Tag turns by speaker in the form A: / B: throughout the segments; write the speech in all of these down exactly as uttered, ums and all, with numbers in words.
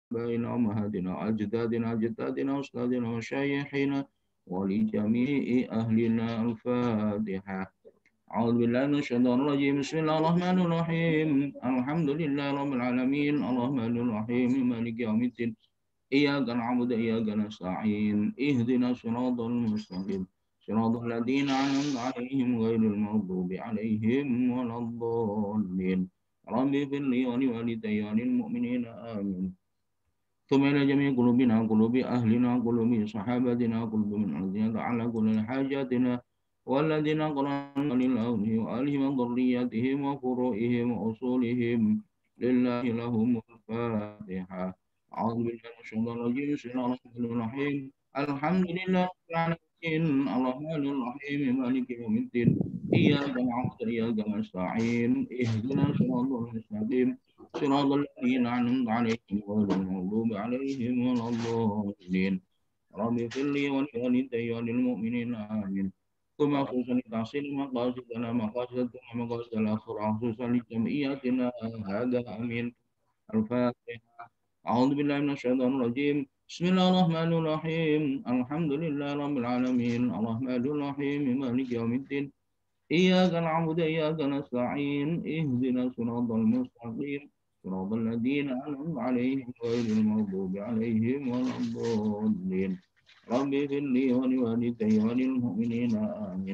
A: بين أمهاتنا أجدادنا أجدادنا أستاذنا وشيخنا ولجميع أهلنا الفاتحة. أعوذ بالله من الشيطان الرجيم بسم الله الرحمن الرحيم الحمد لله رب العالمين الرحمن الرحيم مالك يوم الدين إياك نعبد وإياك نستعين اهدنا الصراط المستقيم صراط الذين أنعمت عليهم غير المغضوب عليهم ولا الضالين رب اغفر لي ولوالدي وللمؤمنين آمين ثم إلى جميع قلوبنا قلوب أهلنا قلوب صحابتنا قلوب من الذين على كل حاجاتنا والذين قرأنا لله وآلهم وذرياتهم وفروئهم وأصولهم لله لهم الفاتحة. أعوذ بالله من الشيطان الرجيم بسم الله الرحمن الرحيم الحمد لله رب العالمين الرحمن الرحيم مالك يوم الدين إياك نعبد وإياك نستعين اهدنا الصراط المستقيم صراط الذين أنعمت عليهم غير المغضوب عليهم ولا الضالين رب اغفر لي ولوالدي وللمؤمنين آمين ثم خصوصا لتحصيل مقاصدنا مقاصدنا مقاصد الآخرة خصوصا لجمعياتنا هذا آمين الفاتحة. أعوذ بالله من الشيطان الرجيم بسم الله الرحمن الرحيم الحمد لله رب العالمين الرحمن الرحيم مالك يوم الدين إياك نعبد وإياك نستعين اهدنا الصراط المستقيم صراط الذين أنعمت عليهم غير المغضوب عليهم ولا الضالين رب اغفر لي ولوالدي وللمؤمنين آمين.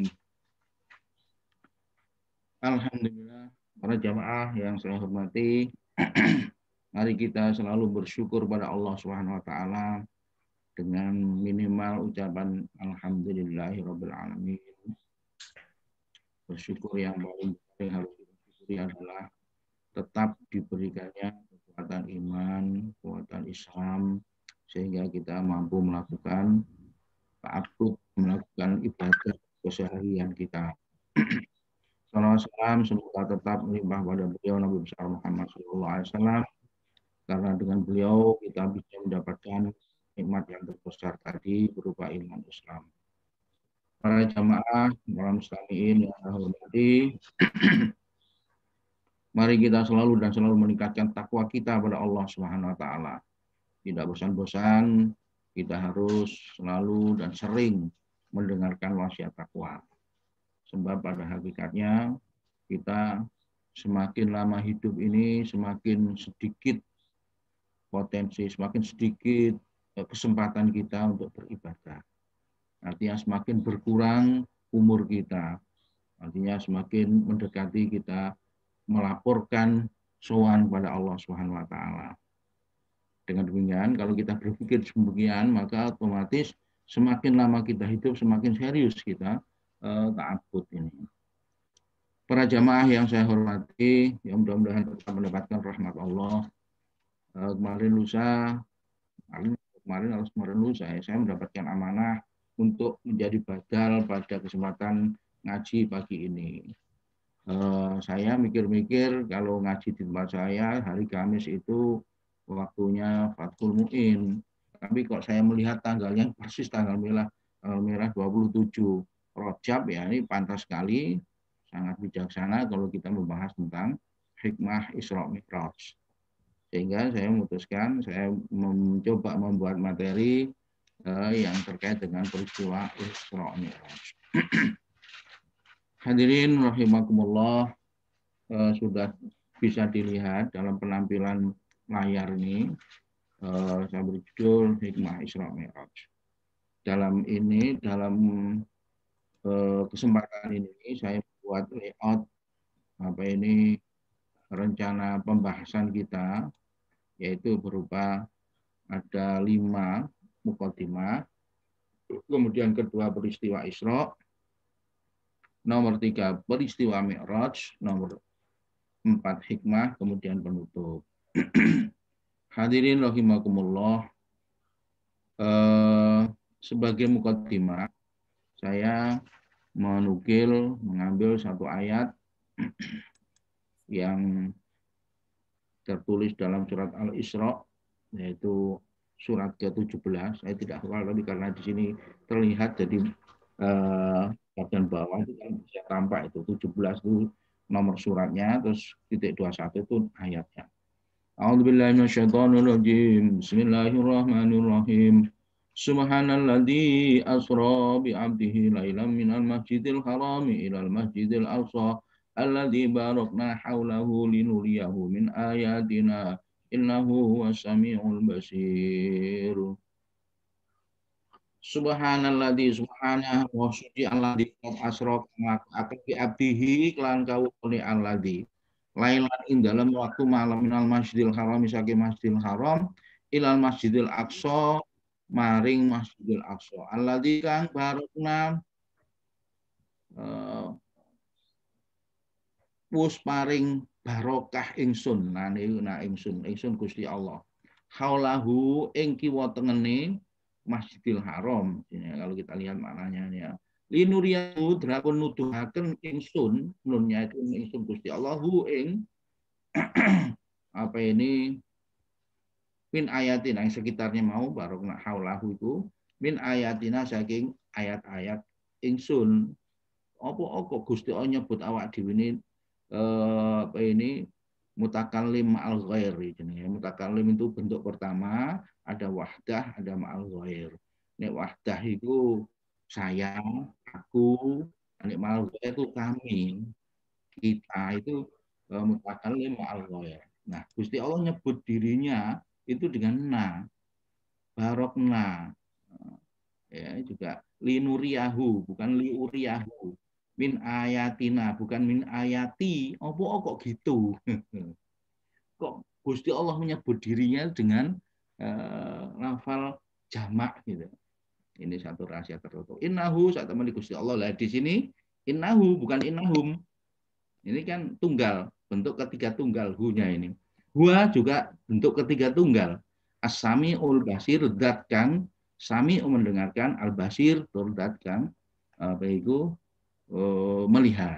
A: Alhamdulillah, para jamaah yang saya hormati, mari kita selalu bersyukur pada Allah Subhanahu wa taala dengan minimal ucapan alhamdulillahirabbil alamin. Bersyukur yang paling harus disyukuri adalah tetap diberikannya kekuatan iman, kekuatan Islam, sehingga kita mampu melakukan ta'abbud, melakukan ibadah keseharian kita. Salam semoga tetap melimpah pada beliau Nabi besar Muhammad shallallahu alaihi wasallam, karena dengan beliau kita bisa mendapatkan nikmat yang terbesar tadi berupa iman Islam. Para jamaah, para muslimin yang saya hormati, mari kita selalu dan selalu meningkatkan takwa kita pada Allah Subhanahu wa taala. Tidak bosan-bosan, kita harus selalu dan sering mendengarkan wasiat takwa. Sebab pada hakikatnya kita semakin lama hidup ini semakin sedikit potensi, semakin sedikit kesempatan kita untuk beribadah. Artinya semakin berkurang umur kita. Artinya semakin mendekati kita melaporkan sowan pada Allah Subhanahu wa taala. Dengan demikian, kalau kita berpikir demikian, maka otomatis semakin lama kita hidup, semakin serius kita eh, ta'abbud ini. Para jamaah yang saya hormati, yang mudah-mudahan tetap mendapatkan rahmat Allah. Eh, kemarin lusa, kemarin, kemarin harus kemarin lusa, ya, saya mendapatkan amanah untuk menjadi badal pada kesempatan ngaji pagi ini. Uh, saya mikir-mikir kalau ngaji di tempat saya hari Kamis itu waktunya Fathul Mu'in. Tapi kok saya melihat tanggalnya persis tanggal merah, tanggal merah dua puluh tujuh Rajab, ya ini pantas sekali, sangat bijaksana kalau kita membahas tentang hikmah Isra Mi'raj. Sehingga saya memutuskan, saya mencoba membuat materi uh, yang terkait dengan peristiwa Isra Mi'raj. Hadirin rahimakumullah, eh, sudah bisa dilihat dalam penampilan layar ini, eh, saya beri judul Hikmah Isra Mi'raj. Dalam ini, dalam eh, kesempatan ini saya buat layout apa ini rencana pembahasan kita, yaitu berupa ada lima muqaddimah, kemudian kedua peristiwa Isra, nomor tiga peristiwa Mi'raj, nomor empat hikmah, kemudian penutup. Hadirin rahimakumullah, eh, sebagai muqaddimah saya menukil, mengambil satu ayat yang tertulis dalam surat Al-Isra, yaitu surat ke tujuh belas. Saya tidak hafal, tapi karena di sini terlihat jadi eh, bagian bawah itu kan bisa tampak itu tujuh belas itu nomor suratnya, terus titik dua puluh satu itu ayatnya. A'udzubillahi minasyaitonirrajim. Bismillahirrahmanirrahim. Subhanalladzi asra bi 'abdihi lailan minal masjidil harami ilal masjidil aqsa alladzi barakna haulahu linuriyahu min ayatina innahu huwas samiul basir. Subhanalladzi subhanahu wa suci alladzi qad asra akan bi 'abdihi kelan kawuli alladzi lailan ing dalam waktu malam minal masjidil haram saking masjidil haram ilal masjidil aqsa maring masjidil aqsa alladzi kang barokna uh, wus paring barokah ingsun nane na ingsun ingsun Gusti Allah haulahu ing kiwa tengene Masjidil Haram ya, kalau kita lihat maknanya ya linuriyahu drapun nuduhaken ingsun nunnya itu ingsun Gusti Allahu ing apa ini min ayatina yang sekitarnya mau barokna haulahu itu min ayatina saking ayat-ayat ingsun apa-apa Gusti Allah nyebut awak dhewe ini eh, apa ini mutakallim al ghair jenenge mutakallim itu bentuk pertama ada wahdah ada ma'al ghair nek wahdah itu saya aku nek ma'al ghair itu kami kita itu eh, mutakallim ma'al ghair. Nah, Gusti Allah nyebut dirinya itu dengan na, barokna, ya juga linuriyahu, bukan liuriyahu, min ayatina, bukan min ayati, opo kok gitu, kok Gusti Allah menyebut dirinya dengan uh, lafal jamak gitu. Ini satu rahasia tertutup. Innahu saat teman Gusti Allah lah di sini innahu bukan innahum. Ini kan tunggal, bentuk ketiga tunggal hu-nya ini. Huwa juga bentuk ketiga tunggal. As-sami'ul basir dat kang sami mendengarkan, al-basir tur dat kang apa itu uh, melihat.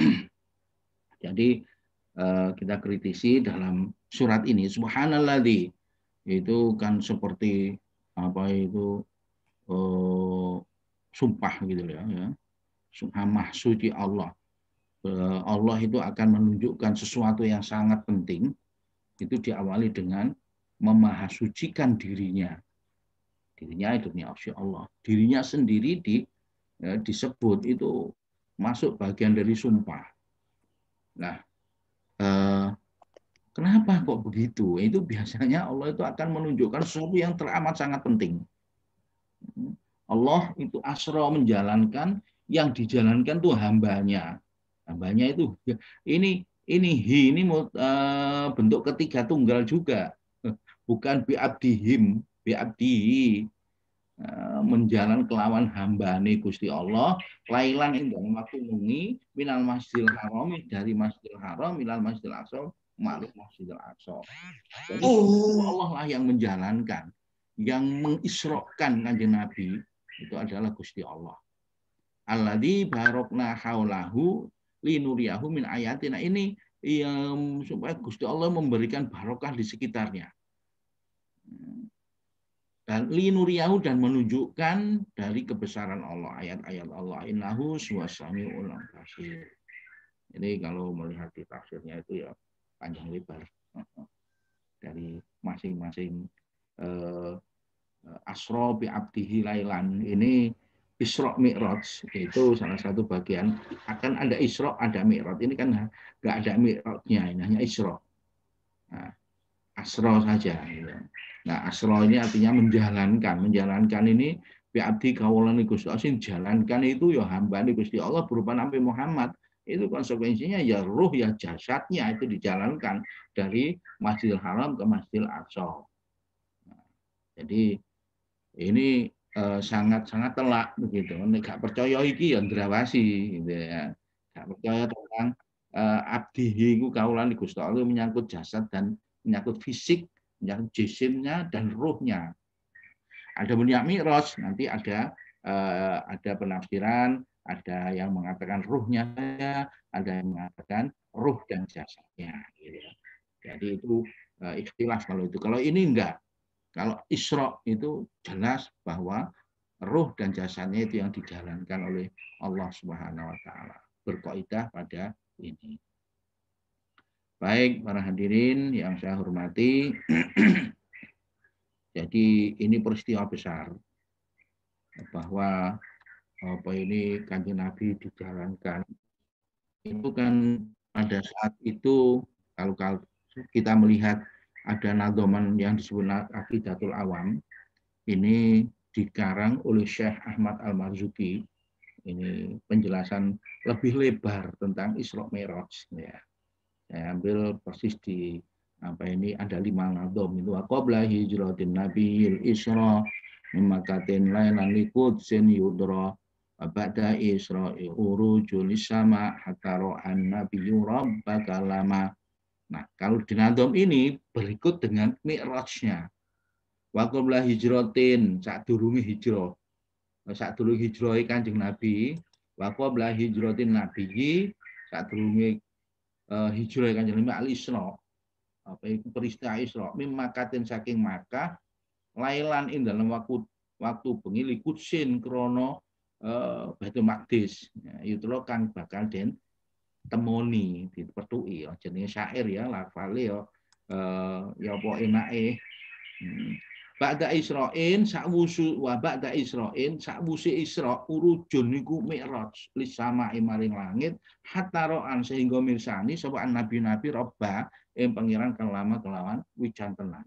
A: Jadi uh, kita kritisi dalam surat ini subhanalladzi itu kan seperti apa itu uh, sumpah gitu ya, ya. Subhanallah suci Allah. Allah itu akan menunjukkan sesuatu yang sangat penting, itu diawali dengan memahasucikan dirinya. Dirinya itu Allah. Dirinya sendiri di, ya, disebut itu masuk bagian dari sumpah. Nah, eh, kenapa kok begitu? Itu biasanya Allah itu akan menunjukkan sesuatu yang teramat sangat penting. Allah itu asra menjalankan, yang dijalankan tuh hambanya. Hambanya itu ini ini hi ini uh, bentuk ketiga tunggal juga, bukan biabdihim biabdihi uh, menjalan kelawan hambane Gusti Allah lailan ing dalam waktu wengi minal masjidil haram dari masjidil haram minal masjidil aqsa maklum masjidil aqsa. Jadi Allah lah yang menjalankan, yang mengisrokan kanjeng Nabi itu adalah Gusti Allah. Alladzi barokna haulahu linuriyahu min ayatina. Ini yang supaya Gusti Allah memberikan barokah di sekitarnya. Dan linuriyahu dan menunjukkan dari kebesaran Allah, ayat-ayat Allah. Innahu suwasami'ul basir. Jadi kalau melihat di tafsirnya itu ya panjang lebar dari masing-masing eh, asra bi abdihi lailan. Ini Isra Mi'raj itu salah satu bagian, akan ada Isra ada Mi'raj. Ini kan nggak ada Mi'rajnya, ini hanya Isra. Nah, Asra saja. Nah, Asra ini artinya menjalankan, menjalankan ini bi'abdi kawulani Gusti Allah, jalankan itu ya hamba Gusti Allah berupa Nabi Muhammad. Itu konsekuensinya ya ruh ya jasadnya itu dijalankan dari Masjidil Haram ke Masjidil Aqsa. Nah, jadi ini sangat-sangat uh, telak begitu. Nggak percaya iki ya ndrawasi gitu ya. Nggak percaya tentang uh, abdihi ku kaulan Gusti Allah menyangkut jasad dan menyangkut fisik, menyangkut jisimnya dan ruhnya. Ada bunyi Mi'raj, nanti ada uh, ada penafsiran, ada yang mengatakan ruhnya, ada yang mengatakan ruh dan jasadnya gitu ya. Jadi itu uh, ikhtilaf kalau itu. Kalau ini enggak. Kalau Isra itu jelas bahwa ruh dan jasadnya itu yang dijalankan oleh Allah Subhanahu wa taala. Berkaidah pada ini. Baik, para hadirin yang saya hormati, jadi ini peristiwa besar bahwa apa ini Kanjeng Nabi dijalankan. Itu kan pada saat itu kalau, kalau kita melihat ada nadoman yang disebut Aqidatul Awam, ini dikarang oleh Syekh Ahmad Al-Marzuki. Ini penjelasan lebih lebar tentang Isra Mi'raj ya. Saya ambil persis di apa ini ada lima nadom itu qabla hijratin nabiyil isra mimakatin lailan liqudsin yudra ba'da isra'i urujul sama hatta ra'an nabiyyu rabbaka lama. Nah, kalau di nadom ini berikut dengan mi'rajnya. Wa qabla hijratin saat durunge hijrah. Saat durunge hijrah Kanjeng Nabi, wa qabla hijratin nabiyyi saat durunge Uh, hijrah Kanjeng Nabi al-Isra, apa itu peristiwa Isra, mimakatin saking Makkah, lailan ing dalam waktu waktu bengi likutsin krono uh, Baitul Maqdis. Ya, itu loh kan bakal den temoni dipertui ya jenenge syair ya lafale ya uh, ya apa enake. Hmm. Ba'da Isra'in sakwusu wa ba'da Isra'in sakwuse Isra urujun niku mi'raj lis sama'i maring langit hatta ro'an sehingga mirsani sapa nabi-nabi robba ing pangeran kelama kelawan wijan tenan.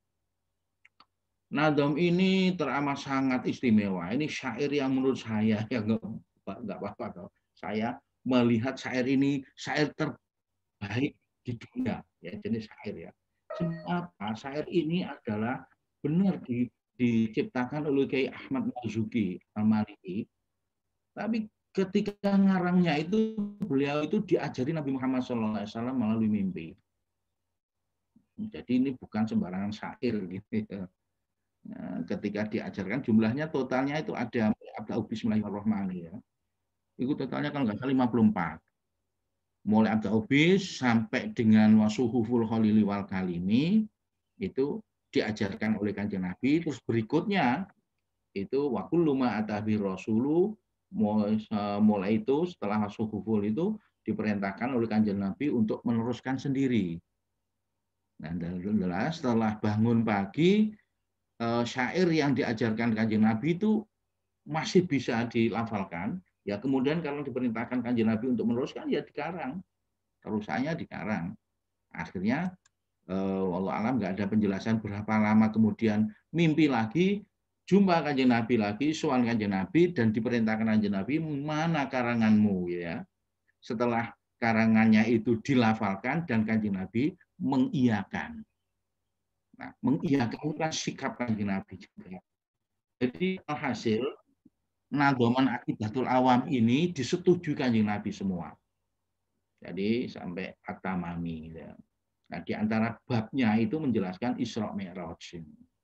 A: Nadom ini teramat sangat istimewa. Ini syair yang menurut saya ya enggak enggak apa-apa. Saya melihat syair ini syair terbaik di dunia ya jenis syair ya. Kenapa? Syair ini adalah benar di, diciptakan oleh Kiai Ahmad Marzuki Al-Maliki, tapi ketika ngarangnya itu beliau itu diajari Nabi Muhammad shallallahu alaihi wasallam melalui mimpi. Jadi ini bukan sembarangan syair gitu ya. Nah, ketika diajarkan jumlahnya totalnya itu ada Abda'u Bismillahirrahmanirrahim ya. Itu totalnya kalau nggak salah lima puluh empat. Mulai Abda'u Bis sampai dengan Wasuhuful Khalili wal Kalimi itu diajarkan oleh Kanjeng Nabi. Terus berikutnya itu wa kullu ma atabi rasulu, mulai itu setelah suhuful itu diperintahkan oleh Kanjeng Nabi untuk meneruskan sendiri. Nah, jelas setelah bangun pagi syair yang diajarkan Kanjeng Nabi itu masih bisa dilafalkan. Ya kemudian kalau diperintahkan Kanjeng Nabi untuk meneruskan ya dikarang. Terusannya dikarang. Akhirnya wallahu alam nggak ada penjelasan berapa lama kemudian mimpi lagi, jumpa Kanjeng Nabi lagi, soal Kanjeng Nabi dan diperintahkan Kanjeng Nabi mana karanganmu ya. Setelah karangannya itu dilafalkan dan Kanjeng Nabi mengiyakan. Nah, mengiyakan kan sikap Kanjeng Nabi juga. Jadi hasil nadoman Aqidatul Awam ini disetujui Kanjeng Nabi semua. Jadi sampai at-tamami ya. Nah, di antara babnya itu menjelaskan Isra Mi'raj.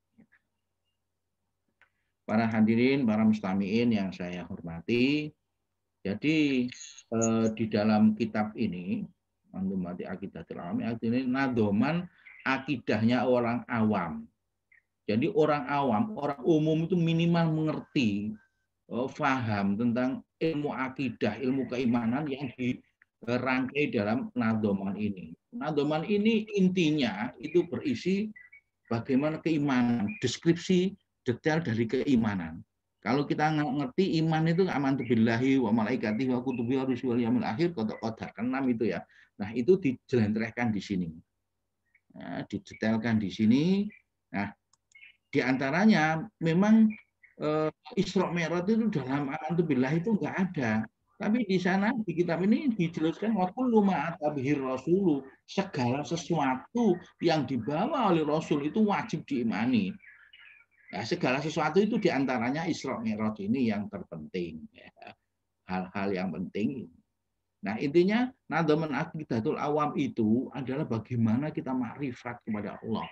A: Para hadirin, para mustami'in yang saya hormati, jadi eh, di dalam kitab ini, Mandumati Aqidatul Awam, ini nadoman akidahnya orang awam. Jadi orang awam, orang umum itu minimal mengerti, oh, faham tentang ilmu akidah, ilmu keimanan yang dirangkai dalam nadoman ini. Nadoman ini intinya itu berisi bagaimana keimanan, deskripsi detail dari keimanan. Kalau kita ngerti iman itu amantu billahi wa malaikatihi wa kutubihi wa rusulihi wal yaumil akhir, qadar keenam itu ya. Nah, itu dijelentrehkan di sini. Nah, didetailkan di sini. Nah, di antaranya memang eh, Isra Mi'raj itu dalam amantu billahi itu enggak ada. Tapi di sana di kitab ini dijelaskan wa kullu ma atabihir rasulu, segala sesuatu yang dibawa oleh Rasul itu wajib diimani. Nah, segala sesuatu itu diantaranya Isra Mi'raj ini yang terpenting. Hal-hal yang penting. Nah, intinya nadoman Aqidatul Awam itu adalah bagaimana kita makrifat kepada Allah.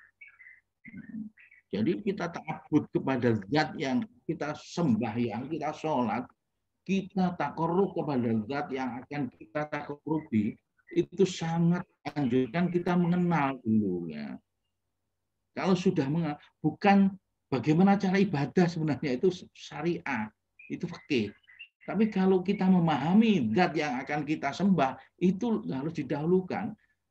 A: Jadi kita ta'abbud kepada zat yang kita sembah, yang kita sholat, kita takarrub kepada zat yang akan kita takarrubi, itu sangat anjurkan kita mengenal dulu ya. Kalau sudah mengenal, bukan bagaimana cara ibadah sebenarnya itu syariah, itu fikih. Tapi kalau kita memahami zat yang akan kita sembah, itu harus didahulukan.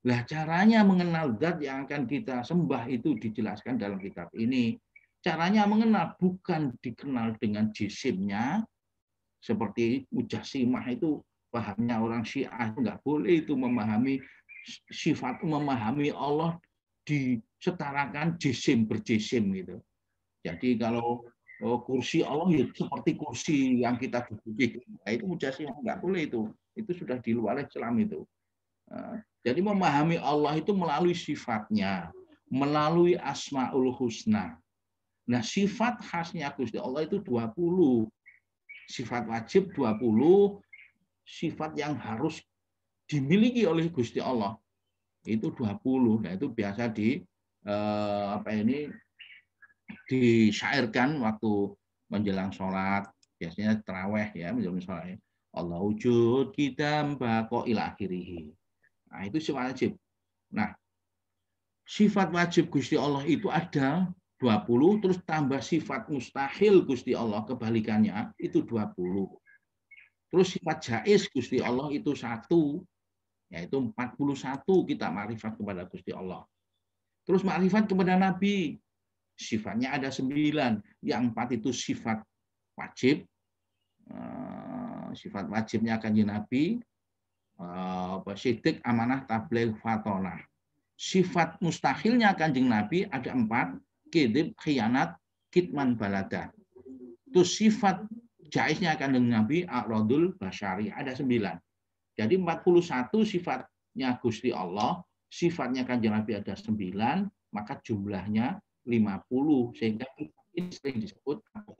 A: Lah caranya mengenal zat yang akan kita sembah itu dijelaskan dalam kitab ini. Caranya mengenal bukan dikenal dengan jisimnya, seperti Mujassimah itu pahamnya orang Syiah itu nggak boleh itu memahami sifat, memahami Allah disetarakan jisim berjisim gitu. Jadi kalau oh, kursi Allah ya seperti kursi yang kita duduki, nah, itu Mujassimah nggak boleh itu. Itu sudah di luar Islam itu. Jadi memahami Allah itu melalui sifatnya, melalui Asmaul Husna. Nah, sifat khasnya Gusti Allah itu dua puluh. Sifat wajib dua puluh, sifat yang harus dimiliki oleh Gusti Allah itu dua puluh. Nah, itu biasa di eh, apa ini disyairkan waktu menjelang sholat, biasanya taraweh ya, menjelang sholat. Allah wujud kita mbako ila akhirih. Nah, itu sifat wajib. Nah, sifat wajib Gusti Allah itu ada dua puluh, terus tambah sifat mustahil Gusti Allah, kebalikannya itu dua puluh. Terus sifat jaiz Gusti Allah itu satu, yaitu empat puluh satu kita makrifat kepada Gusti Allah. Terus makrifat kepada Nabi, sifatnya ada sembilan. Yang empat itu sifat wajib, sifat wajibnya kanjeng Nabi, sidik, amanah, tabligh, fatonah. Sifat mustahilnya kanjeng Nabi ada empat, kedib, khianat, kitman, balada. Terus sifat jaiznya kanjeng Nabi, a'radul basyari, ada sembilan. Jadi empat puluh satu sifatnya Gusti Allah, sifatnya kanjeng Nabi ada sembilan, maka jumlahnya lima puluh, sehingga ini sering disebut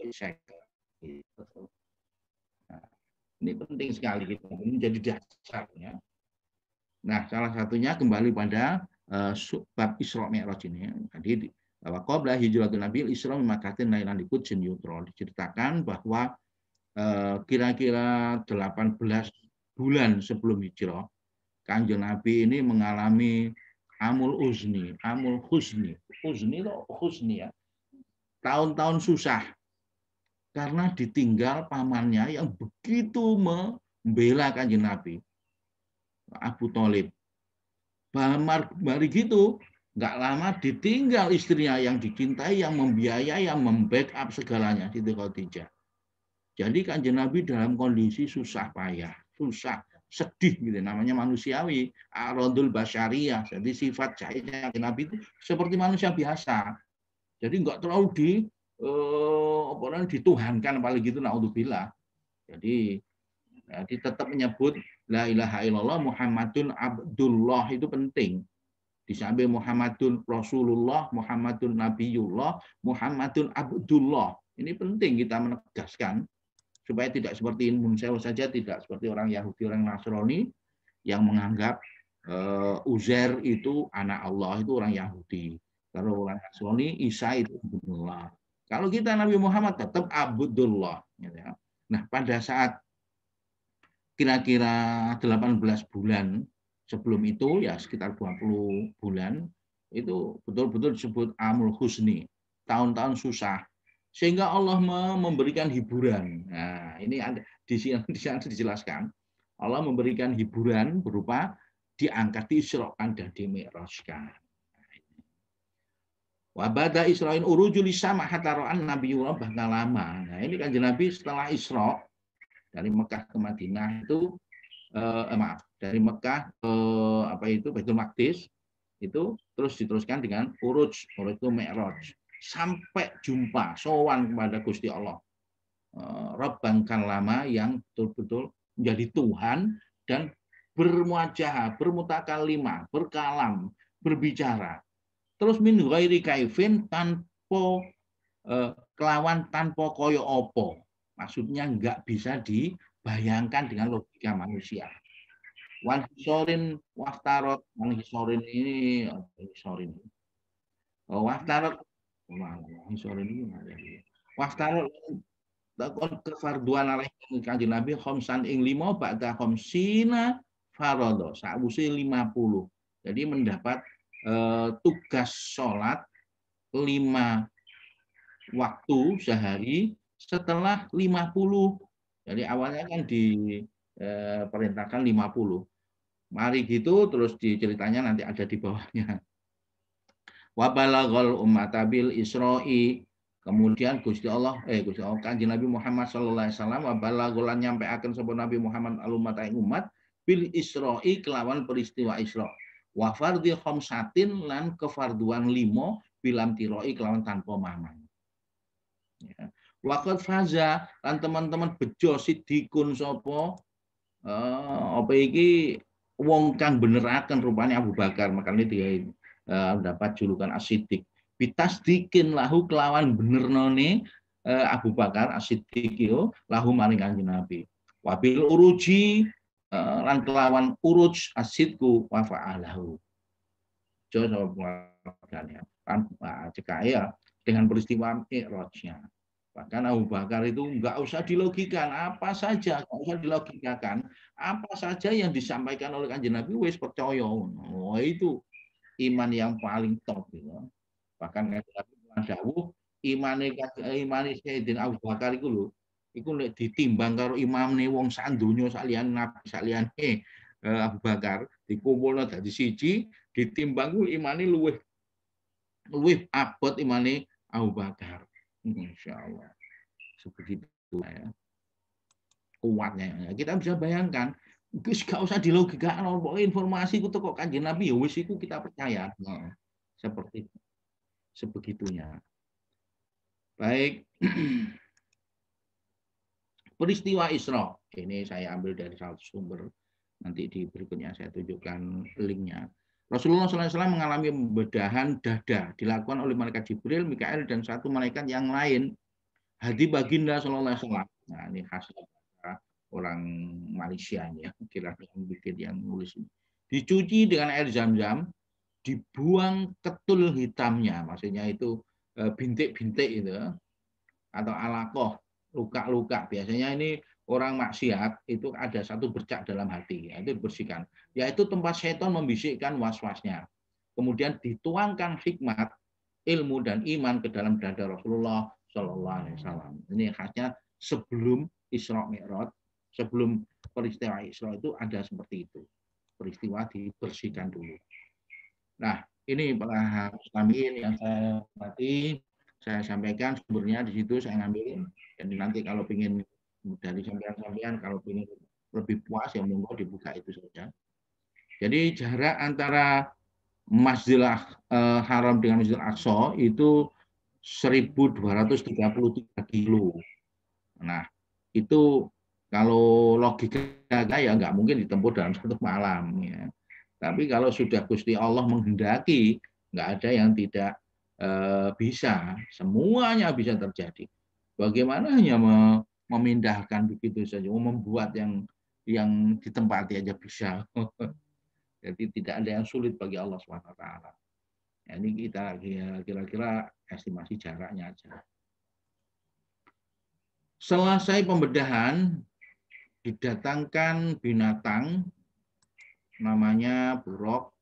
A: nah, ini penting sekali kita, ini menjadi dasarnya. Nah, salah satunya kembali pada uh, bab Isra Mi'raj ini. Jadi bahwa qabla hijratul Nabi Isra mimakatin lailan ikut neutral, diceritakan bahwa kira-kira uh, delapan belas bulan sebelum hijrah, kanjeng Nabi ini mengalami amul uzni, amul husni. Husni itu husni ya. Tahun-tahun susah. Karena ditinggal pamannya yang begitu membela kanjeng Nabi, Abu Thalib. Mari gitu, nggak lama ditinggal istrinya yang dicintai, yang membiayai, yang membackup segalanya, Siti Khadijah. Jadi kanjeng Nabi dalam kondisi susah payah, susah, sedih gitu, namanya manusiawi, a'radul basyariyah. Jadi sifat jahilnya Nabi itu seperti manusia biasa. Jadi nggak terlalu di eh, apa namanya dituhankan apalagi itu naudzubillah. Jadi ya, kita tetap menyebut la ilaha illallah Muhammadun Abdullah itu penting. Di samping Muhammadun Rasulullah, Muhammadun Nabiullah, Muhammadun Abdullah. Ini penting kita menegaskan supaya tidak seperti Munsew saja, tidak seperti orang Yahudi, orang Nasrani yang menganggap uh, Uzair itu anak Allah, itu orang Yahudi. Kalau orang Nasrani, Isa itu Abdullah. Kalau kita Nabi Muhammad tetap Abdullah. Nah, pada saat kira-kira delapan belas bulan sebelum itu, ya sekitar dua puluh bulan, itu betul-betul disebut Amul Husni, tahun-tahun susah. Sehingga Allah memberikan hiburan. Nah, ini ada di sini dijelaskan. Allah memberikan hiburan berupa diangkat, diisrokan, dan dimi'rajkan. Wabada Isra'in urujul sama hataro'an Nabiullah bahkan lama. Nah, ini kan Nabi setelah Isra dari Mekah ke Madinah itu eh, maaf, dari Mekah ke apa itu Baitul Maqdis itu terus diteruskan dengan uruj, uruj itu Mi'raj. Sampai jumpa sowan kepada Gusti Allah. Rabb bangkan lama yang betul-betul menjadi Tuhan dan bermuajah, bermutakalimah, berkalam, berbicara. Terus min ghairi kaifin tanpa eh, kelawan tanpa koyo opo. Maksudnya enggak bisa dibayangkan dengan logika manusia. Wan hisorin waftarot, wan hisorin ini, hisorin. Oh, waftarot, hisorin ini ada. Waftarot takon kefarduan alaihi kanjeng Nabi khamsan ing lima ba'da khamsina faradha sakwise lima puluh. Jadi mendapat eh, tugas sholat lima waktu sehari setelah lima puluh. Jadi awalnya kan diperintahkan eh, lima puluh. Mari gitu, terus diceritanya nanti ada di bawahnya. Wa balaghal ummata bil Isra'i. Kemudian Gusti Allah eh Gusti Allah Kanjeng Nabi Muhammad sallallahu alaihi wasallam wa balagholan nyampeaken sapa Nabi Muhammad al ummata ing umat bil Isra'i kelawan peristiwa Isra. Wa fardhi khamsatin lan kefarduan limo bilam tiroi kelawan tanpa mamang. Ya. Waqad faza lan teman-teman bejo sidikun sapa eh, apa iki wong kang beneraken rupane Abu Bakar, makanya dia uh, dapat julukan As-Siddiq. Bitasdikin lahu kelawan benernone uh, Abu Bakar As-Siddiq yo lahu maring Kanjeng Nabi. Wabil uruji uh, lan kelawan uruj As-Sidqu wa fa'alahu. Coba pengertiannya. Kan cekai ya dengan peristiwa Mi'rajnya. Bahkan Abu Bakar itu nggak usah dilogikan, apa saja, nggak usah dilogikakan, apa saja yang disampaikan oleh Kanjeng Nabi, wis percaya. Oh, itu iman yang paling top. Gitu. Bahkan Kanjeng Nabi dawuh, imane imane Sayyidina Abu Bakar itu lho, itu ditimbang karo imamne wong sak donya salian Nabi salian eh, Abu Bakar dikumpulna dadi siji, ditimbang ku imane luwih luwih abot imane Abu Bakar. Insya Allah seperti itu ya kuatnya. Kita bisa bayangkan, Gus gak usah dilogikakan, informasi itu kok Kanjeng Nabi ya wis iku kita percaya. Nah, seperti itu. Sebegitunya. Baik. Peristiwa Isra ini saya ambil dari salah satu sumber. Nanti di berikutnya saya tunjukkan linknya. Rasulullah shallallahu alaihi wasallam mengalami pembedahan dada dilakukan oleh malaikat Jibril, Mikael dan satu malaikat yang lain. Hadi baginda Shallallahu Alaihi Wasallam. Nah, ini khas orang Malaysia ya, kira-kira yang bikin yang nulis ini. Dicuci dengan air zam-zam, dibuang ketul hitamnya, maksudnya itu bintik-bintik itu, atau alakoh, luka-luka. Biasanya ini orang maksiat itu ada satu bercak dalam hati, itu dibersihkan. Yaitu tempat setan membisikkan was-wasnya. Kemudian dituangkan hikmat, ilmu dan iman ke dalam dada Rasulullah Shallallahu Alaihi Wasallam. Ini khasnya sebelum Isra Mi'raj, sebelum peristiwa Isra itu ada seperti itu. Peristiwa dibersihkan dulu. Nah, ini para Islamin yang saya hormati, saya sampaikan sumbernya di situ saya ngambilin. Jadi nanti kalau ingin dari sampean-sampean kalau ingin lebih puas ya monggo dibuka itu saja. Jadi jarak antara Masjidil Haram dengan Masjidil Aqsa itu seribu dua ratus tiga puluh tiga kilo. Nah, itu kalau logika ya nggak mungkin ditempuh dalam satu malam. Ya. Tapi kalau sudah Gusti Allah menghendaki, nggak ada yang tidak eh, bisa. Semuanya bisa terjadi. Bagaimana hanya memindahkan begitu saja, membuat yang yang ditempati aja bisa. Jadi tidak ada yang sulit bagi Allah subhanahu wa taala. Ya, ini kita kira-kira estimasi jaraknya aja. Selesai pembedahan, didatangkan binatang namanya buruk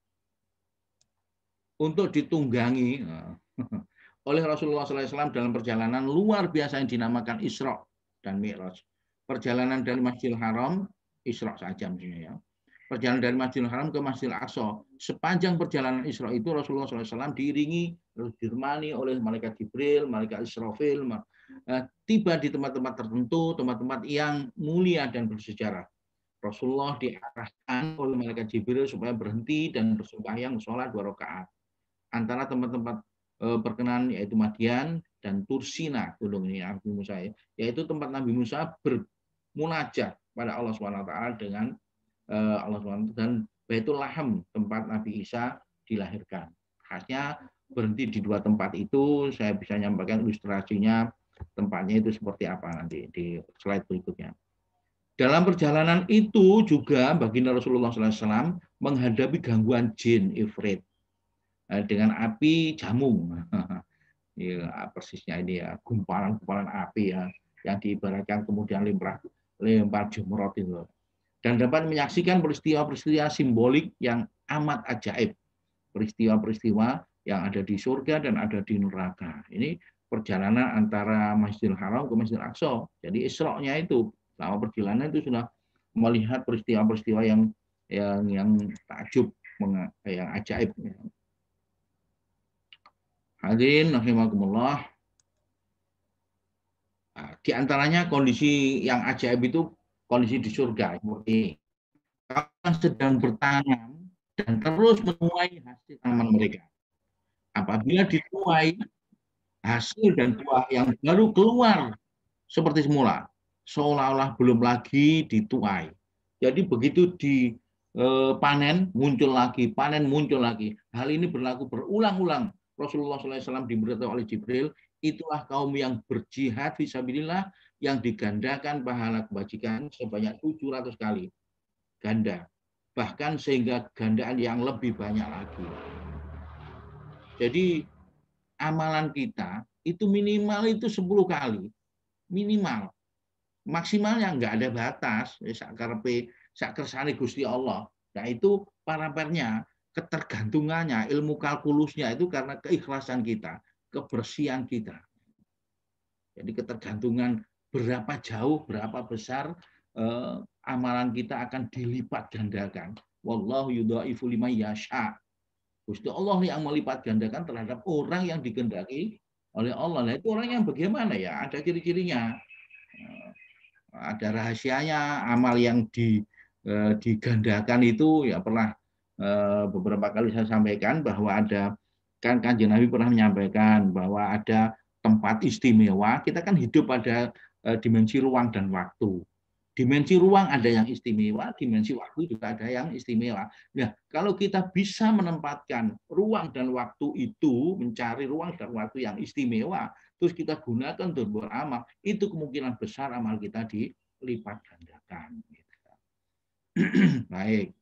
A: untuk ditunggangi oleh Rasulullah shallallahu alaihi wasallam dalam perjalanan luar biasa yang dinamakan Isra dan Mi'raj. Perjalanan dari Masjidil Haram, Isra saja misalnya ya. Perjalanan dari Masjidil Haram ke Masjidil Aqsa. Sepanjang perjalanan Isra itu Rasulullah shallallahu alaihi wasallam diiringi, ditemani oleh malaikat Jibril, malaikat Israfil, tiba di tempat-tempat tertentu, tempat-tempat yang mulia dan bersejarah. Rasulullah diarahkan oleh malaikat Jibril supaya berhenti dan bersembahyang sholat dua rakaat. Antara tempat-tempat perkenan yaitu Madian dan Tursina, gunung ini Nabi Musa, yaitu tempat Nabi Musa bermunajat pada Allah subhanahu wa taala dengan Allah subhanahu wa taala, dan Baitul Laham tempat Nabi Isa dilahirkan. Khasnya berhenti di dua tempat itu, saya bisa nyampaikan ilustrasinya tempatnya itu seperti apa nanti di slide berikutnya. Dalam perjalanan itu juga baginda Rasulullah shallallahu alaihi wasallam menghadapi gangguan jin ifrit dengan api jamung. Ya, persisnya ini ya, gumpalan-gumpalan api ya yang diibaratkan kemudian lempar lempar jumrot itu. Dan dapat menyaksikan peristiwa-peristiwa simbolik yang amat ajaib. Peristiwa-peristiwa yang ada di surga dan ada di neraka. Ini perjalanan antara Masjidil Haram ke Masjidil Aqsa. Jadi Isra-nya itu, selama perjalanan itu sudah melihat peristiwa-peristiwa yang yang yang takjub, yang ajaib. Hadirin rahimakumullah. Nah, di antaranya kondisi yang ajaib itu kondisi di surga seperti kapan sedang bertanam dan terus menuai hasil tanaman mereka. Apabila dituai, hasil dan buah yang baru keluar seperti semula, seolah-olah belum lagi dituai. Jadi begitu dipanen, muncul lagi, panen muncul lagi. Hal ini berlaku berulang-ulang. Rasulullah shallallahu alaihi wasallam diberitahu oleh Jibril, itulah kaum yang berjihad fisabilillah yang digandakan pahala kebajikan sebanyak tujuh ratus kali ganda, bahkan sehingga gandaan yang lebih banyak lagi. Jadi amalan kita itu minimal itu sepuluh kali, minimal. Maksimalnya nggak ada batas, sakarpe sakersane Gusti Allah. Nah itu parameternya, ketergantungannya, ilmu kalkulusnya itu karena keikhlasan kita, kebersihan kita. Jadi ketergantungan berapa jauh, berapa besar eh, amalan kita akan dilipat gandakan. Wallahu yudhaifu liman yasha. Gusti Allah yang melipat gandakan terhadap orang yang dikehendaki oleh Allah. Nah, itu orang yang bagaimana ya? Ada ciri-cirinya. Ada rahasianya, amal yang di, eh, digandakan itu ya pernah eh, beberapa kali saya sampaikan bahwa ada, kan Kanjeng Nabi pernah menyampaikan bahwa ada tempat istimewa. Kita kan hidup pada eh, dimensi ruang dan waktu. Dimensi ruang ada yang istimewa, dimensi waktu juga ada yang istimewa. Nah, kalau kita bisa menempatkan ruang dan waktu itu, mencari ruang dan waktu yang istimewa, terus kita gunakan untuk beramal, itu kemungkinan besar amal kita dilipat gandakan. Baik.